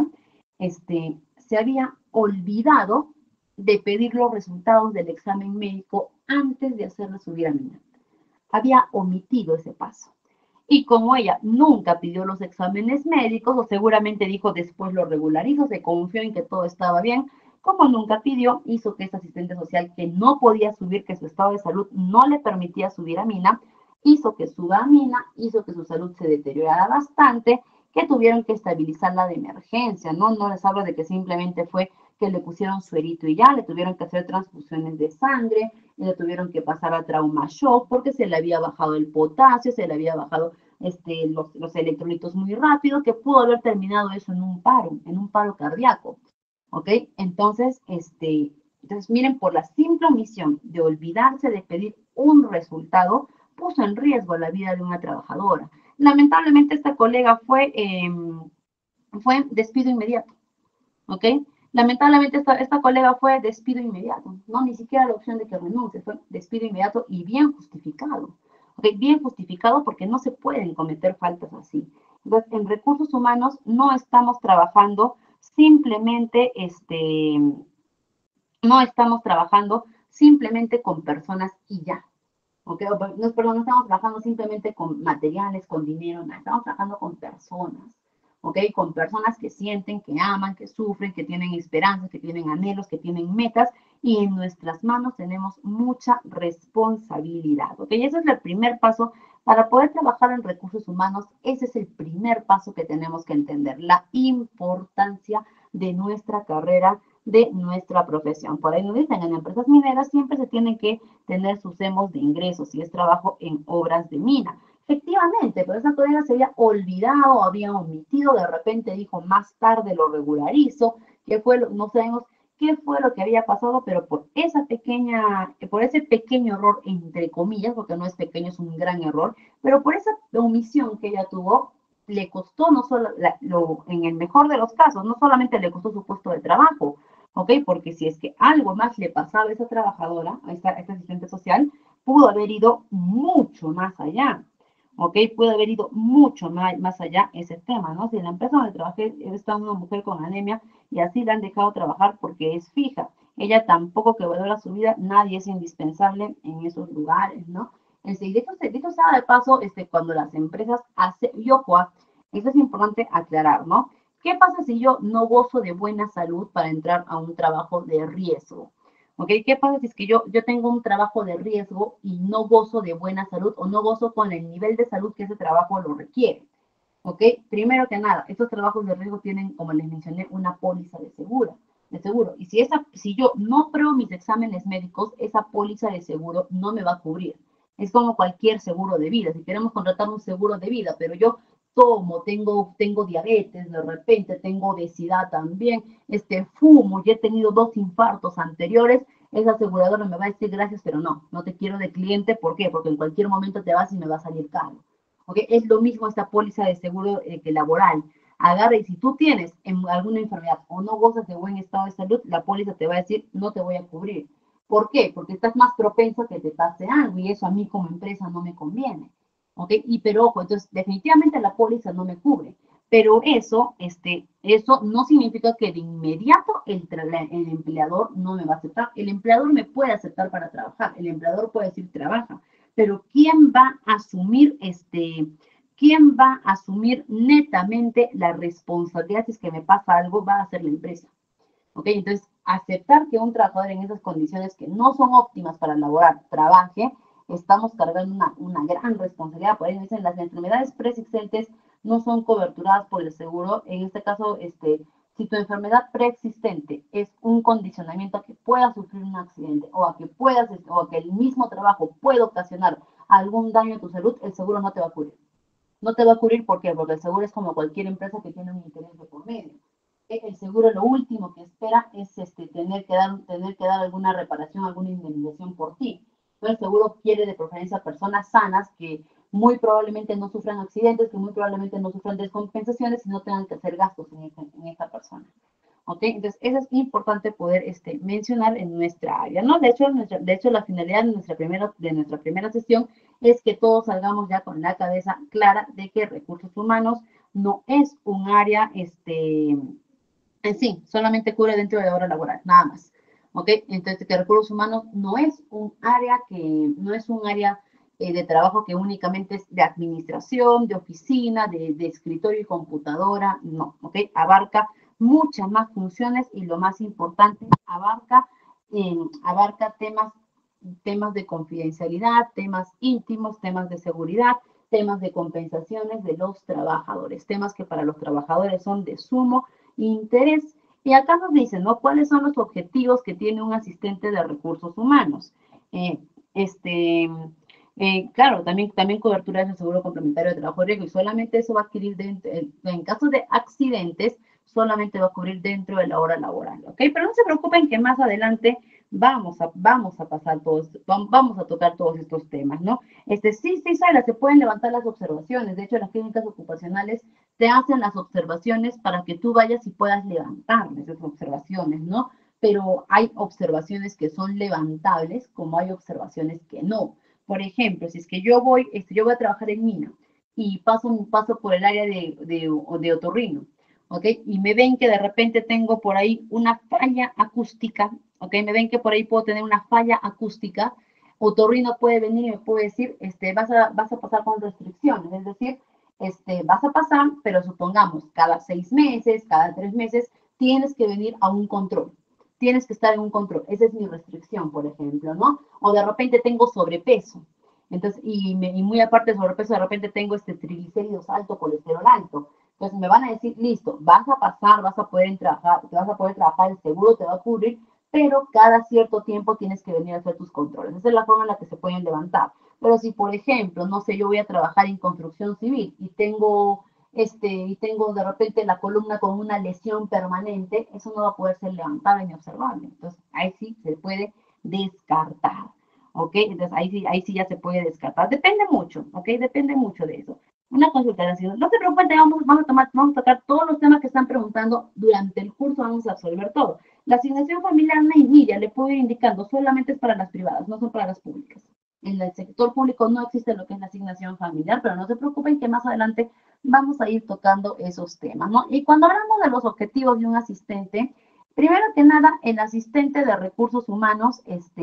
se había olvidado de pedir los resultados del examen médico antes de hacerle subir a mina. Había omitido ese paso. Y como ella nunca pidió los exámenes médicos, o seguramente dijo después lo regularizo, se confió en que todo estaba bien, como nunca pidió, hizo que esta asistente social que no podía subir, que su estado de salud no le permitía subir a mina, hizo que suba a mina, hizo que su salud se deteriorara bastante, que tuvieron que estabilizarla de emergencia, ¿no? No les hablo de que simplemente fue que le pusieron suerito y ya, le tuvieron que hacer transfusiones de sangre, le tuvieron que pasar a trauma shock porque se le había bajado el potasio, se le había bajado los electrolitos muy rápido, que pudo haber terminado eso en un paro cardíaco. ¿Ok? Entonces, miren, por la simple omisión de olvidarse de pedir un resultado, puso en riesgo la vida de una trabajadora. Lamentablemente, esta colega fue despido inmediato. ¿Ok? Lamentablemente esta colega fue despido inmediato, no ni siquiera la opción de que renuncie, fue despido inmediato y bien justificado. ¿Okay? Bien justificado porque no se pueden cometer faltas así. Entonces, en recursos humanos no estamos trabajando simplemente, no estamos trabajando simplemente con personas y ya. ¿Okay? No estamos trabajando simplemente con materiales, con dinero, no, estamos trabajando con personas. ¿ok? Con personas que sienten, que aman, que sufren, que tienen esperanzas, que tienen anhelos, que tienen metas, y en nuestras manos tenemos mucha responsabilidad, ¿ok? Ese es el primer paso para poder trabajar en recursos humanos. Ese es el primer paso que tenemos que entender, la importancia de nuestra carrera, de nuestra profesión. Por ahí nos dicen, en empresas mineras siempre se tienen que tener sus CEMOS de ingresos, si es trabajo en obras de mina. Efectivamente, pero esa colega se había olvidado, había omitido, de repente dijo más tarde lo regularizo, que fue no sabemos qué fue lo que había pasado, pero por ese pequeño error, entre comillas, porque no es pequeño, es un gran error, pero por esa omisión que ella tuvo, le costó no solo, en el mejor de los casos, no solamente le costó su puesto de trabajo, ¿ok? Porque si es que algo más le pasaba a esa trabajadora, a esta asistente social, pudo haber ido mucho más allá, ¿ok? Pudo haber ido mucho más allá ese tema, ¿no? Si en la empresa donde trabajé está una mujer con anemia y así la han dejado trabajar porque es fija. Ella tampoco que valora su vida, nadie es indispensable en esos lugares, ¿no? Dicho sea de paso, cuando las empresas hacen, y ojo, eso es importante aclarar, ¿no? ¿Qué pasa si yo no gozo de buena salud para entrar a un trabajo de riesgo? ¿Ok? ¿Qué pasa si es que yo tengo un trabajo de riesgo y no gozo de buena salud o no gozo con el nivel de salud que ese trabajo lo requiere? ¿Ok? Primero que nada, estos trabajos de riesgo tienen, como les mencioné, una póliza de seguro. Y si yo no pruebo mis exámenes médicos, esa póliza de seguro no me va a cubrir. Es como cualquier seguro de vida. Si queremos contratar un seguro de vida, pero yo tengo diabetes, de repente tengo obesidad también, fumo, y he tenido 2 infartos anteriores, esa aseguradora me va a decir gracias, pero no te quiero de cliente. ¿Por qué? Porque en cualquier momento te vas y me va a salir caro. ¿Okay? Es lo mismo esta póliza de seguro que laboral. Agarra y si tú tienes alguna enfermedad o no gozas de buen estado de salud, la póliza te va a decir no te voy a cubrir. ¿Por qué? Porque estás más propenso a que te pase algo y eso a mí como empresa no me conviene. ¿Ok? Pero ojo, entonces definitivamente la póliza no me cubre. Pero eso no significa que de inmediato el empleador no me va a aceptar. El empleador me puede aceptar para trabajar. El empleador puede decir trabaja. Pero ¿quién va a asumir netamente la responsabilidad si es que me pasa algo? Va a ser la empresa. ¿Ok? Entonces, aceptar que un trabajador en esas condiciones que no son óptimas para laborar, trabaje, estamos cargando una gran responsabilidad. Por ahí dicen, las enfermedades preexistentes no son coberturadas por el seguro. En este caso, si tu enfermedad preexistente es un condicionamiento a que puedas sufrir un accidente o a que el mismo trabajo pueda ocasionar algún daño a tu salud, el seguro no te va a cubrir. No te va a cubrir, ¿por qué? Porque el seguro es como cualquier empresa que tiene un interés de por medio. El seguro lo último que espera es tener que dar alguna reparación, alguna indemnización por ti. Pero el seguro quiere de preferencia personas sanas que muy probablemente no sufran accidentes, que muy probablemente no sufran descompensaciones y no tengan que hacer gastos en esta persona. ¿Ok? Entonces, eso es importante poder mencionar en nuestra área, ¿no? De hecho, la finalidad de nuestra primera sesión es que todos salgamos ya con la cabeza clara de que recursos humanos no es un área, en sí, solamente cubre dentro de la hora laboral, nada más. ¿Ok? Entonces, que recursos humanos no es un área de trabajo que únicamente es de administración, de oficina, de escritorio y computadora, no, ¿ok? Abarca muchas más funciones y lo más importante, abarca temas de confidencialidad, temas íntimos, temas de seguridad, temas de compensaciones de los trabajadores, temas que para los trabajadores son de sumo interés. Y acá nos dicen, ¿no? ¿Cuáles son los objetivos que tiene un asistente de recursos humanos? Claro, también cobertura del seguro complementario de trabajo de riesgo y solamente eso va a adquirir en caso de accidentes, solamente va a cubrir dentro de la hora laboral, ¿ok? Pero no se preocupen que más adelante vamos a pasar vamos a tocar todos estos temas, ¿no? Sí, Sara, se pueden levantar las observaciones. De hecho, las clínicas ocupacionales te hacen las observaciones para que tú vayas y puedas levantar esas observaciones, ¿no? Pero hay observaciones que son levantables, como hay observaciones que no. Por ejemplo, si es que yo voy a trabajar en mina y paso por el área de otorrino, ¿ok? Y me ven que de repente tengo por ahí una falla acústica, ¿ok? Me ven que por ahí puedo tener una falla acústica, otorrino puede venir y me puede decir, vas a pasar con restricciones, es decir, vas a pasar, pero supongamos cada 6 meses, cada 3 meses, tienes que venir a un control. Tienes que estar en un control. Esa es mi restricción, por ejemplo, ¿no? O de repente tengo sobrepeso. Entonces, y muy aparte de sobrepeso, de repente tengo triglicéridos alto, colesterol alto. Entonces me van a decir, listo, vas a pasar, vas a poder trabajar, el seguro te va a cubrir, pero cada cierto tiempo tienes que venir a hacer tus controles. Esa es la forma en la que se pueden levantar. Pero si, por ejemplo, no sé, yo voy a trabajar en construcción civil y tengo de repente la columna con una lesión permanente, eso no va a poder ser levantable ni observable. Entonces, ahí sí se puede descartar. ¿Ok? Entonces, ahí sí ya se puede descartar. Depende mucho, ¿ok? Depende mucho de eso. Una consultación. No se preocupen, vamos a tocar todos los temas que están preguntando durante el curso, vamos a absorber todo. La asignación familiar Neimedia, le puedo ir indicando, solamente es para las privadas, no son para las públicas. En el sector público no existe lo que es la asignación familiar, pero no se preocupen que más adelante vamos a ir tocando esos temas, ¿no? Y cuando hablamos de los objetivos de un asistente, primero que nada, el asistente de recursos humanos,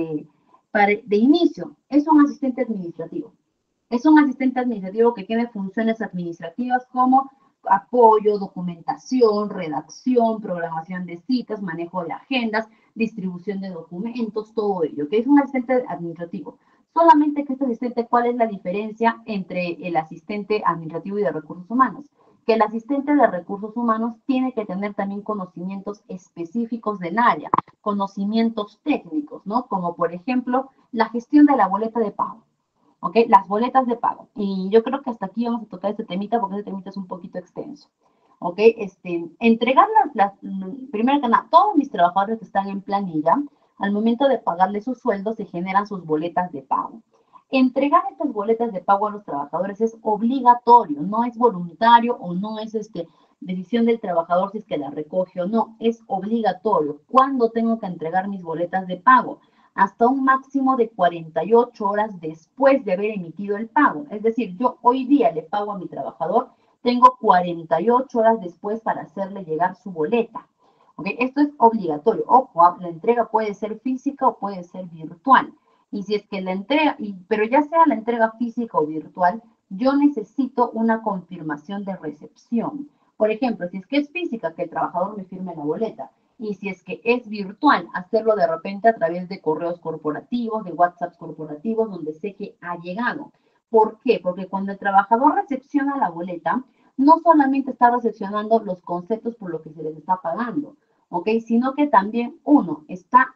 de inicio, es un asistente administrativo. Es un asistente administrativo que tiene funciones administrativas como apoyo, documentación, redacción, programación de citas, manejo de agendas, distribución de documentos, todo ello, que es un asistente administrativo. Solamente que este asistente, ¿cuál es la diferencia entre el asistente administrativo y de recursos humanos? Que el asistente de recursos humanos tiene que tener también conocimientos específicos del área, conocimientos técnicos, ¿no? Como por ejemplo, la gestión de la boleta de pago. ¿Ok? Las boletas de pago. Y yo creo que hasta aquí vamos a tocar este temita porque este temita es un poquito extenso. ¿Ok? Entregar primero que nada, todos mis trabajadores que están en planilla, al momento de pagarles sus sueldos, se generan sus boletas de pago. Entregar estas boletas de pago a los trabajadores es obligatorio, no es voluntario o no es decisión del trabajador si es que la recoge o no, es obligatorio. ¿Cuándo tengo que entregar mis boletas de pago? Hasta un máximo de 48 horas después de haber emitido el pago. Es decir, yo hoy día le pago a mi trabajador, tengo 48 horas después para hacerle llegar su boleta. ¿Okay? Esto es obligatorio. Ojo, la entrega puede ser física o puede ser virtual. Y si es que la entrega, pero ya sea la entrega física o virtual, yo necesito una confirmación de recepción. Por ejemplo, si es que es física, que el trabajador me firme la boleta. Y si es que es virtual, hacerlo de repente a través de correos corporativos, de WhatsApp corporativos, donde sé que ha llegado. ¿Por qué? Porque cuando el trabajador recepciona la boleta, no solamente está recepcionando los conceptos por lo que se les está pagando, ¿ok? Sino que también, uno,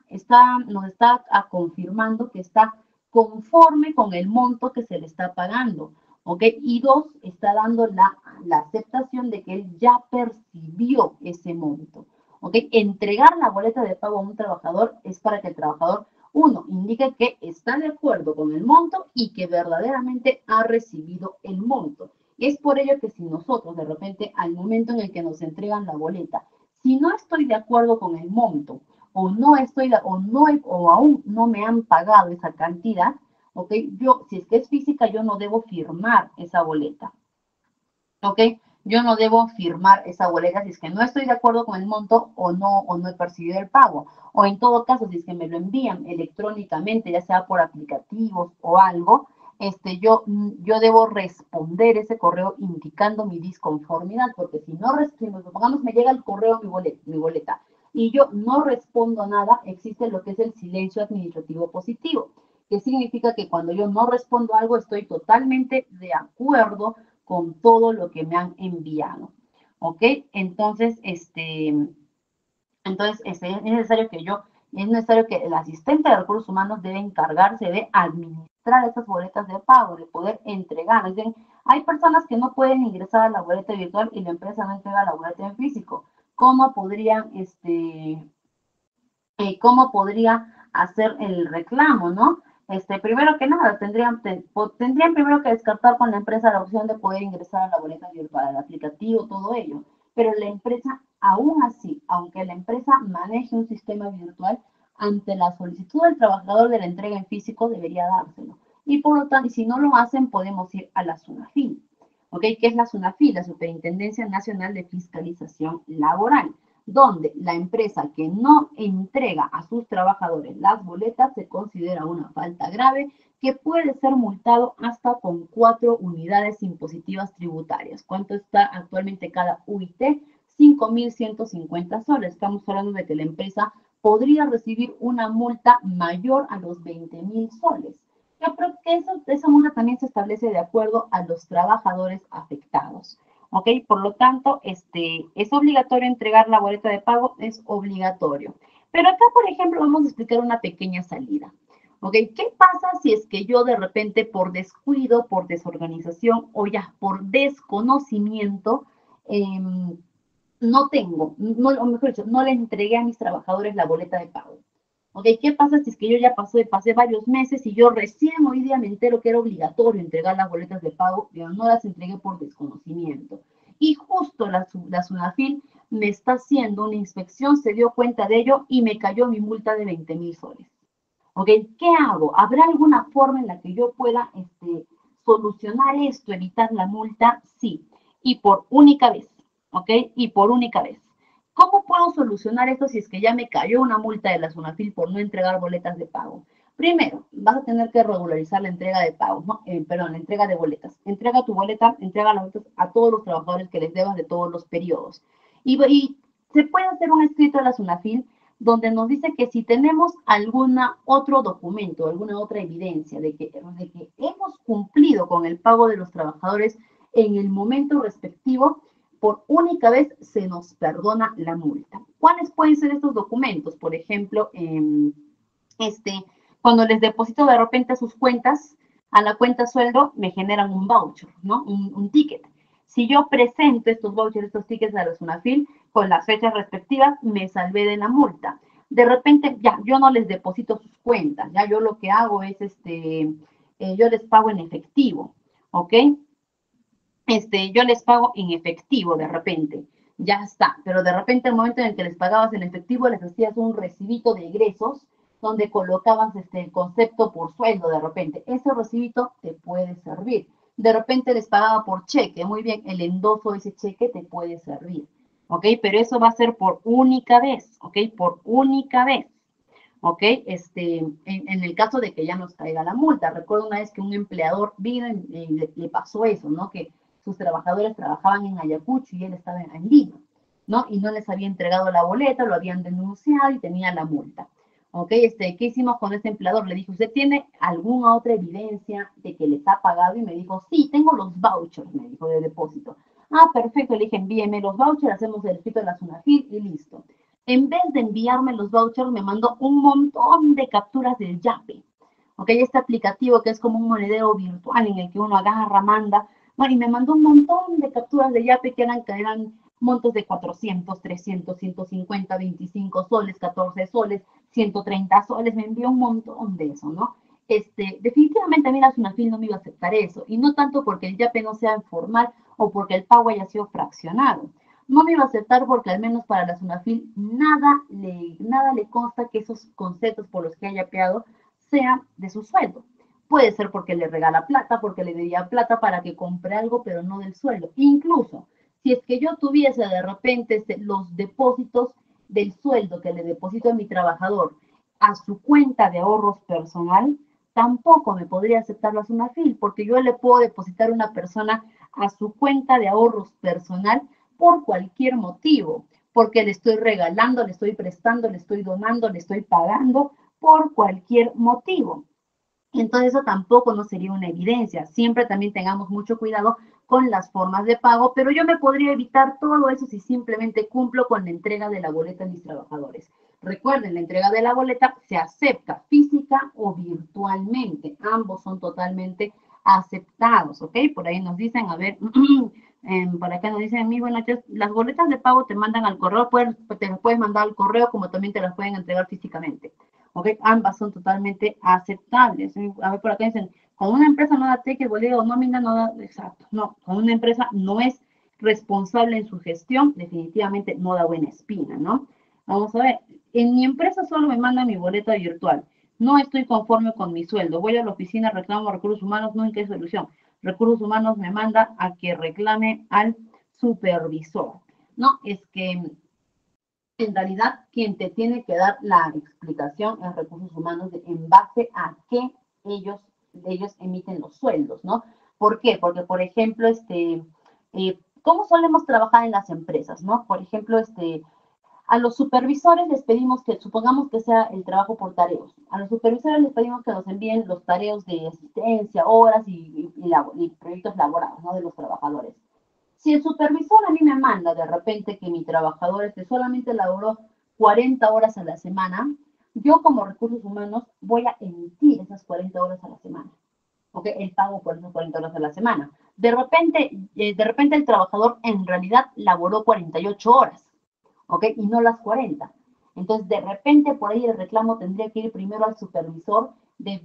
nos está confirmando que está conforme con el monto que se le está pagando, ¿ok? Y dos, está dando la aceptación de que él ya percibió ese monto. ¿Ok? Entregar la boleta de pago a un trabajador es para que el trabajador, uno, indique que está de acuerdo con el monto y que verdaderamente ha recibido el monto. Es por ello que si nosotros de repente al momento en el que nos entregan la boleta, si no estoy de acuerdo con el monto o o aún no me han pagado esa cantidad, ¿ok? Si es que es física, yo no debo firmar esa boleta. ¿Ok? Yo no debo firmar esa boleta si es que no estoy de acuerdo con el monto o no he percibido el pago. O en todo caso, si es que me lo envían electrónicamente, ya sea por aplicativos o algo, yo debo responder ese correo indicando mi disconformidad, porque si supongamos me llega el correo mi boleta, y yo no respondo nada, existe lo que es el silencio administrativo positivo, que significa que cuando yo no respondo algo, estoy totalmente de acuerdo con todo lo que me han enviado. ¿Ok? Entonces, es necesario que el asistente de recursos humanos debe encargarse de administrar esas boletas de pago, de poder entregar. Es decir, hay personas que no pueden ingresar a la boleta virtual y la empresa no entrega la boleta en físico. ¿Cómo podría hacer el reclamo, no? Primero que nada, tendrían primero que descartar con la empresa la opción de poder ingresar a la boleta virtual, al aplicativo, todo ello. Pero la empresa, aún así, aunque la empresa maneje un sistema virtual, ante la solicitud del trabajador de la entrega en físico debería dárselo. Y por lo tanto, si no lo hacen, podemos ir a la SUNAFIL. ¿Ok? ¿Qué es la SUNAFIL? La Superintendencia Nacional de Fiscalización Laboral. donde la empresa que no entrega a sus trabajadores las boletas se considera una falta grave que puede ser multado hasta con 4 unidades impositivas tributarias. ¿Cuánto está actualmente cada UIT? 5.150 soles. Estamos hablando de que la empresa podría recibir una multa mayor a los 20.000 soles. Yo creo que esa multa también se establece de acuerdo a los trabajadores afectados. ¿Ok? Por lo tanto, es obligatorio entregar la boleta de pago, es obligatorio. Pero acá, por ejemplo, vamos a explicar una pequeña salida. ¿Ok? ¿Qué pasa si es que yo de repente por descuido, por desorganización o ya por desconocimiento no tengo, no, o mejor dicho, no le entregué a mis trabajadores la boleta de pago? ¿Ok? ¿Qué pasa si es que yo ya pasé varios meses y yo recién hoy día me entero que era obligatorio entregar las boletas de pago, pero no las entregué por desconocimiento? Y justo la SUNAFIL me está haciendo una inspección, se dio cuenta de ello y me cayó mi multa de 20.000 soles. ¿Ok? ¿Qué hago? ¿Habrá alguna forma en la que yo pueda solucionar esto, evitar la multa? Sí, y por única vez, ¿ok? Y por única vez. ¿Cómo puedo solucionar esto si es que ya me cayó una multa de la SUNAFIL por no entregar boletas de pago? Primero, vas a tener que regularizar la entrega de pagos, ¿no? Perdón, la entrega de boletas. Entrega tu boleta, entrega las boletas a todos los trabajadores que les debas de todos los periodos. Y se puede hacer un escrito a la SUNAFIL donde nos dice que si tenemos algún otro documento, alguna otra evidencia de que hemos cumplido con el pago de los trabajadores en el momento respectivo, por única vez se nos perdona la multa. ¿Cuáles pueden ser estos documentos? Por ejemplo, cuando les deposito de repente a sus cuentas, a la cuenta sueldo, me generan un voucher, ¿no? Un ticket. Si yo presento estos vouchers, estos tickets a la SUNAFIL con las fechas respectivas, me salvé de la multa. De repente, ya, yo no les deposito sus cuentas, ya yo lo que hago es, yo les pago en efectivo, ¿ok? Yo les pago en efectivo de repente, ya está. Pero de repente, el momento en el que les pagabas en efectivo, les hacías un recibito de egresos donde colocabas el concepto por sueldo de repente. Ese recibito te puede servir. De repente les pagaba por cheque, muy bien, el endoso de ese cheque te puede servir, ¿ok? Pero eso va a ser por única vez, ¿ok? Por única vez, ¿ok? En el caso de que ya nos caiga la multa. Recuerdo una vez que un empleador vino y le pasó eso, ¿no? Que sus trabajadores trabajaban en Ayacucho y él estaba en Lima, ¿no? Y no les había entregado la boleta, lo habían denunciado y tenía la multa. ¿Ok? ¿Qué hicimos con ese empleador? Le dije, ¿usted tiene alguna otra evidencia de que les ha pagado? Y me dijo, sí, tengo los vouchers, me dijo, de depósito. Ah, perfecto, le dije, envíeme los vouchers, hacemos el escrito de la SUNAFIL y listo. En vez de enviarme los vouchers, me mandó un montón de capturas del Yape. ¿Ok? Este aplicativo que es como un monedero virtual en el que uno agarra, manda. Bueno, y me mandó un montón de capturas de Yape que eran montos de 400, 300, 150, 25 soles, 14 soles, 130 soles. Me envió un montón de eso, ¿no? Definitivamente a mí la SUNAFIL no me iba a aceptar eso. Y no tanto porque el Yape no sea formal o porque el pago haya sido fraccionado. No me iba a aceptar porque al menos para la SUNAFIL nada le consta que esos conceptos por los que haya yapeado sean de su sueldo. Puede ser porque le regala plata, porque le debía plata para que compre algo, pero no del sueldo. Incluso, si es que yo tuviese de repente los depósitos del sueldo que le deposito a mi trabajador a su cuenta de ahorros personal, tampoco me podría aceptar la SUNAFIL, porque yo le puedo depositar a una persona a su cuenta de ahorros personal por cualquier motivo, porque le estoy regalando, le estoy prestando, le estoy donando, le estoy pagando, por cualquier motivo. Entonces eso tampoco no sería una evidencia. Siempre también tengamos mucho cuidado con las formas de pago, pero yo me podría evitar todo eso si simplemente cumplo con la entrega de la boleta a mis trabajadores. Recuerden, la entrega de la boleta se acepta física o virtualmente. Ambos son totalmente aceptados, ¿ok? Por ahí nos dicen, a ver, por acá nos dicen, muy buenas noches, las boletas de pago te mandan al correo, te las puedes mandar al correo como también te las pueden entregar físicamente. ¿Ok? Ambas son totalmente aceptables. A ver, por acá dicen, con una empresa no da ticket, bolígrafo, nómina, no da, exacto, no, con una empresa no es responsable en su gestión, definitivamente no da buena espina, ¿no? Vamos a ver, en mi empresa solo me mandan mi boleta virtual, no estoy conforme con mi sueldo, voy a la oficina, reclamo a recursos humanos, no hay solución. Recursos humanos me manda a que reclame al supervisor, ¿no? Es que En realidad, quien te tiene que dar la explicación es recursos humanos en base a qué ellos emiten los sueldos, ¿no? ¿Por qué? Porque, por ejemplo, ¿cómo solemos trabajar en las empresas, no? Por ejemplo, a los supervisores les pedimos que, supongamos que sea el trabajo por tareos, a los supervisores les pedimos que nos envíen los tareos de asistencia, horas y proyectos laborales, ¿no? De los trabajadores. Si el supervisor a mí me manda de repente que mi trabajador solamente laboró 40 horas a la semana, yo como recursos humanos voy a emitir esas 40 horas a la semana. ¿Ok? El pago por esas 40 horas a la semana. De repente el trabajador en realidad laboró 48 horas, ¿ok? Y no las 40. Entonces, de repente, por ahí el reclamo tendría que ir primero al supervisor, de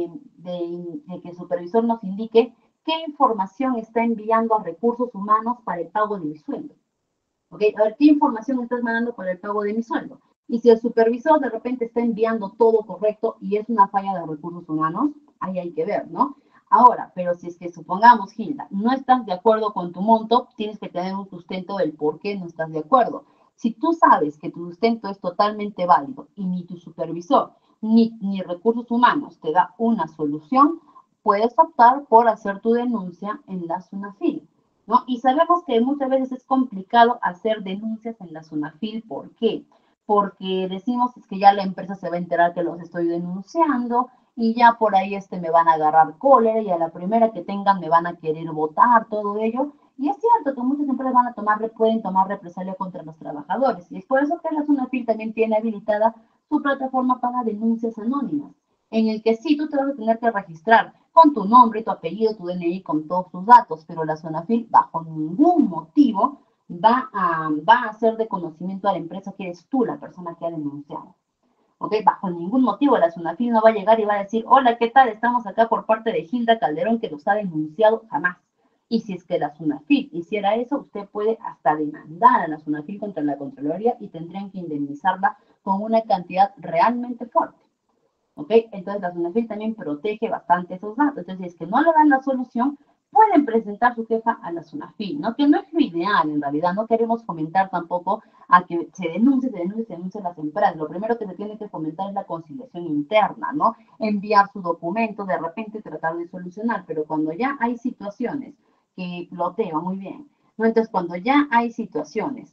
que el supervisor nos indique qué información está enviando a recursos humanos para el pago de mi sueldo. ¿Ok? A ver, ¿qué información estás mandando para el pago de mi sueldo? Y si el supervisor de repente está enviando todo correcto y es una falla de recursos humanos, ahí hay que ver, ¿no? Ahora, pero si es que supongamos, Gilda, no estás de acuerdo con tu monto, tienes que tener un sustento del por qué no estás de acuerdo. Si tú sabes que tu sustento es totalmente válido y ni tu supervisor ni recursos humanos te da una solución, puedes optar por hacer tu denuncia en la SUNAFIL, ¿no? Y sabemos que muchas veces es complicado hacer denuncias en la SUNAFIL. ¿Por qué? Porque decimos que ya la empresa se va a enterar que los estoy denunciando y ya por ahí me van a agarrar cólera y a la primera que tengan me van a querer votar, todo ello. Y es cierto que muchas empresas pueden tomar represalia contra los trabajadores. Y es por eso que la SUNAFIL también tiene habilitada su plataforma para denuncias anónimas, en el que sí tú te vas a tener que registrar con tu nombre, tu apellido, tu DNI, con todos tus datos, pero la SUNAFIL bajo ningún motivo va a hacer de conocimiento a la empresa que eres tú la persona que ha denunciado. ¿Ok? Bajo ningún motivo la SUNAFIL no va a llegar y va a decir, hola, ¿qué tal? Estamos acá por parte de Gilda Calderón que los ha denunciado, jamás. Y si es que la SUNAFIL hiciera eso, usted puede hasta demandar a la SUNAFIL contra la Contraloría y tendrían que indemnizarla con una cantidad realmente fuerte. ¿Ok? Entonces la SUNAFIL también protege bastante esos datos. Entonces, si es que no le dan la solución, pueden presentar su queja a la SUNAFIL, ¿no? Que no es lo ideal, en realidad. No queremos fomentar tampoco a que se denuncie las empresas. Lo primero que se tiene que fomentar es la conciliación interna, ¿no? Enviar su documento, de repente tratar de solucionar, pero cuando ya hay situaciones que ploteo muy bien, ¿no? Entonces, cuando ya hay situaciones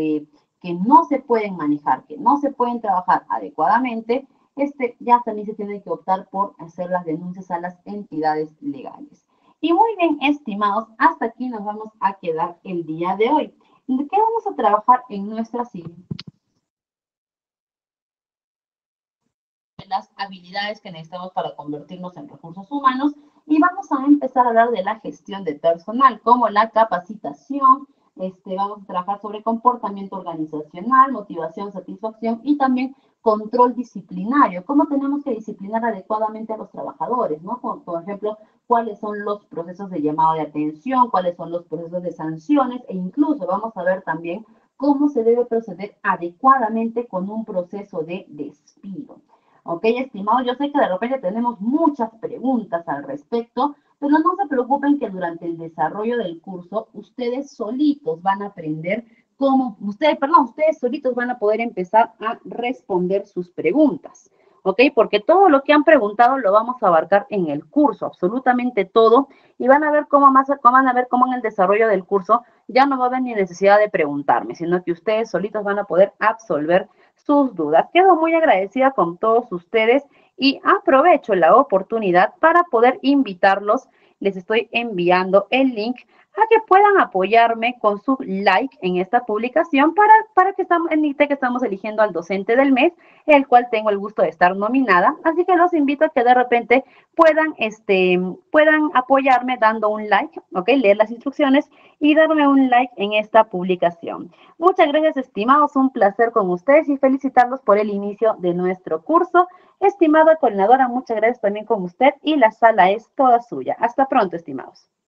que no se pueden manejar, que no se pueden trabajar adecuadamente, ya también se tiene que optar por hacer las denuncias a las entidades legales. Y muy bien, estimados, hasta aquí nos vamos a quedar el día de hoy. ¿De qué vamos a trabajar en nuestra siguiente? Las habilidades que necesitamos para convertirnos en recursos humanos y vamos a empezar a hablar de la gestión de personal, como la capacitación, vamos a trabajar sobre comportamiento organizacional, motivación, satisfacción y también control disciplinario, cómo tenemos que disciplinar adecuadamente a los trabajadores, ¿no? Por ejemplo, cuáles son los procesos de llamado de atención, cuáles son los procesos de sanciones e incluso vamos a ver también cómo se debe proceder adecuadamente con un proceso de despido. Ok, estimados, yo sé que de repente tenemos muchas preguntas al respecto, pero no se preocupen que durante el desarrollo del curso ustedes solitos van a aprender ustedes solitos van a poder empezar a responder sus preguntas. ¿Ok? Porque todo lo que han preguntado lo vamos a abarcar en el curso, absolutamente todo, y van a ver cómo en el desarrollo del curso ya no va a haber ni necesidad de preguntarme, sino que ustedes solitos van a poder absolver sus dudas. Quedo muy agradecida con todos ustedes y aprovecho la oportunidad para poder invitarlos. Les estoy enviando el link a que puedan apoyarme con su like en esta publicación para que estamos eligiendo al docente del mes, el cual tengo el gusto de estar nominada. Así que los invito a que de repente puedan apoyarme dando un like, ¿ok? Leer las instrucciones y darme un like en esta publicación. Muchas gracias, estimados. Un placer con ustedes y felicitarlos por el inicio de nuestro curso. Estimada coordinadora, muchas gracias también con usted y la sala es toda suya. Hasta pronto, estimados.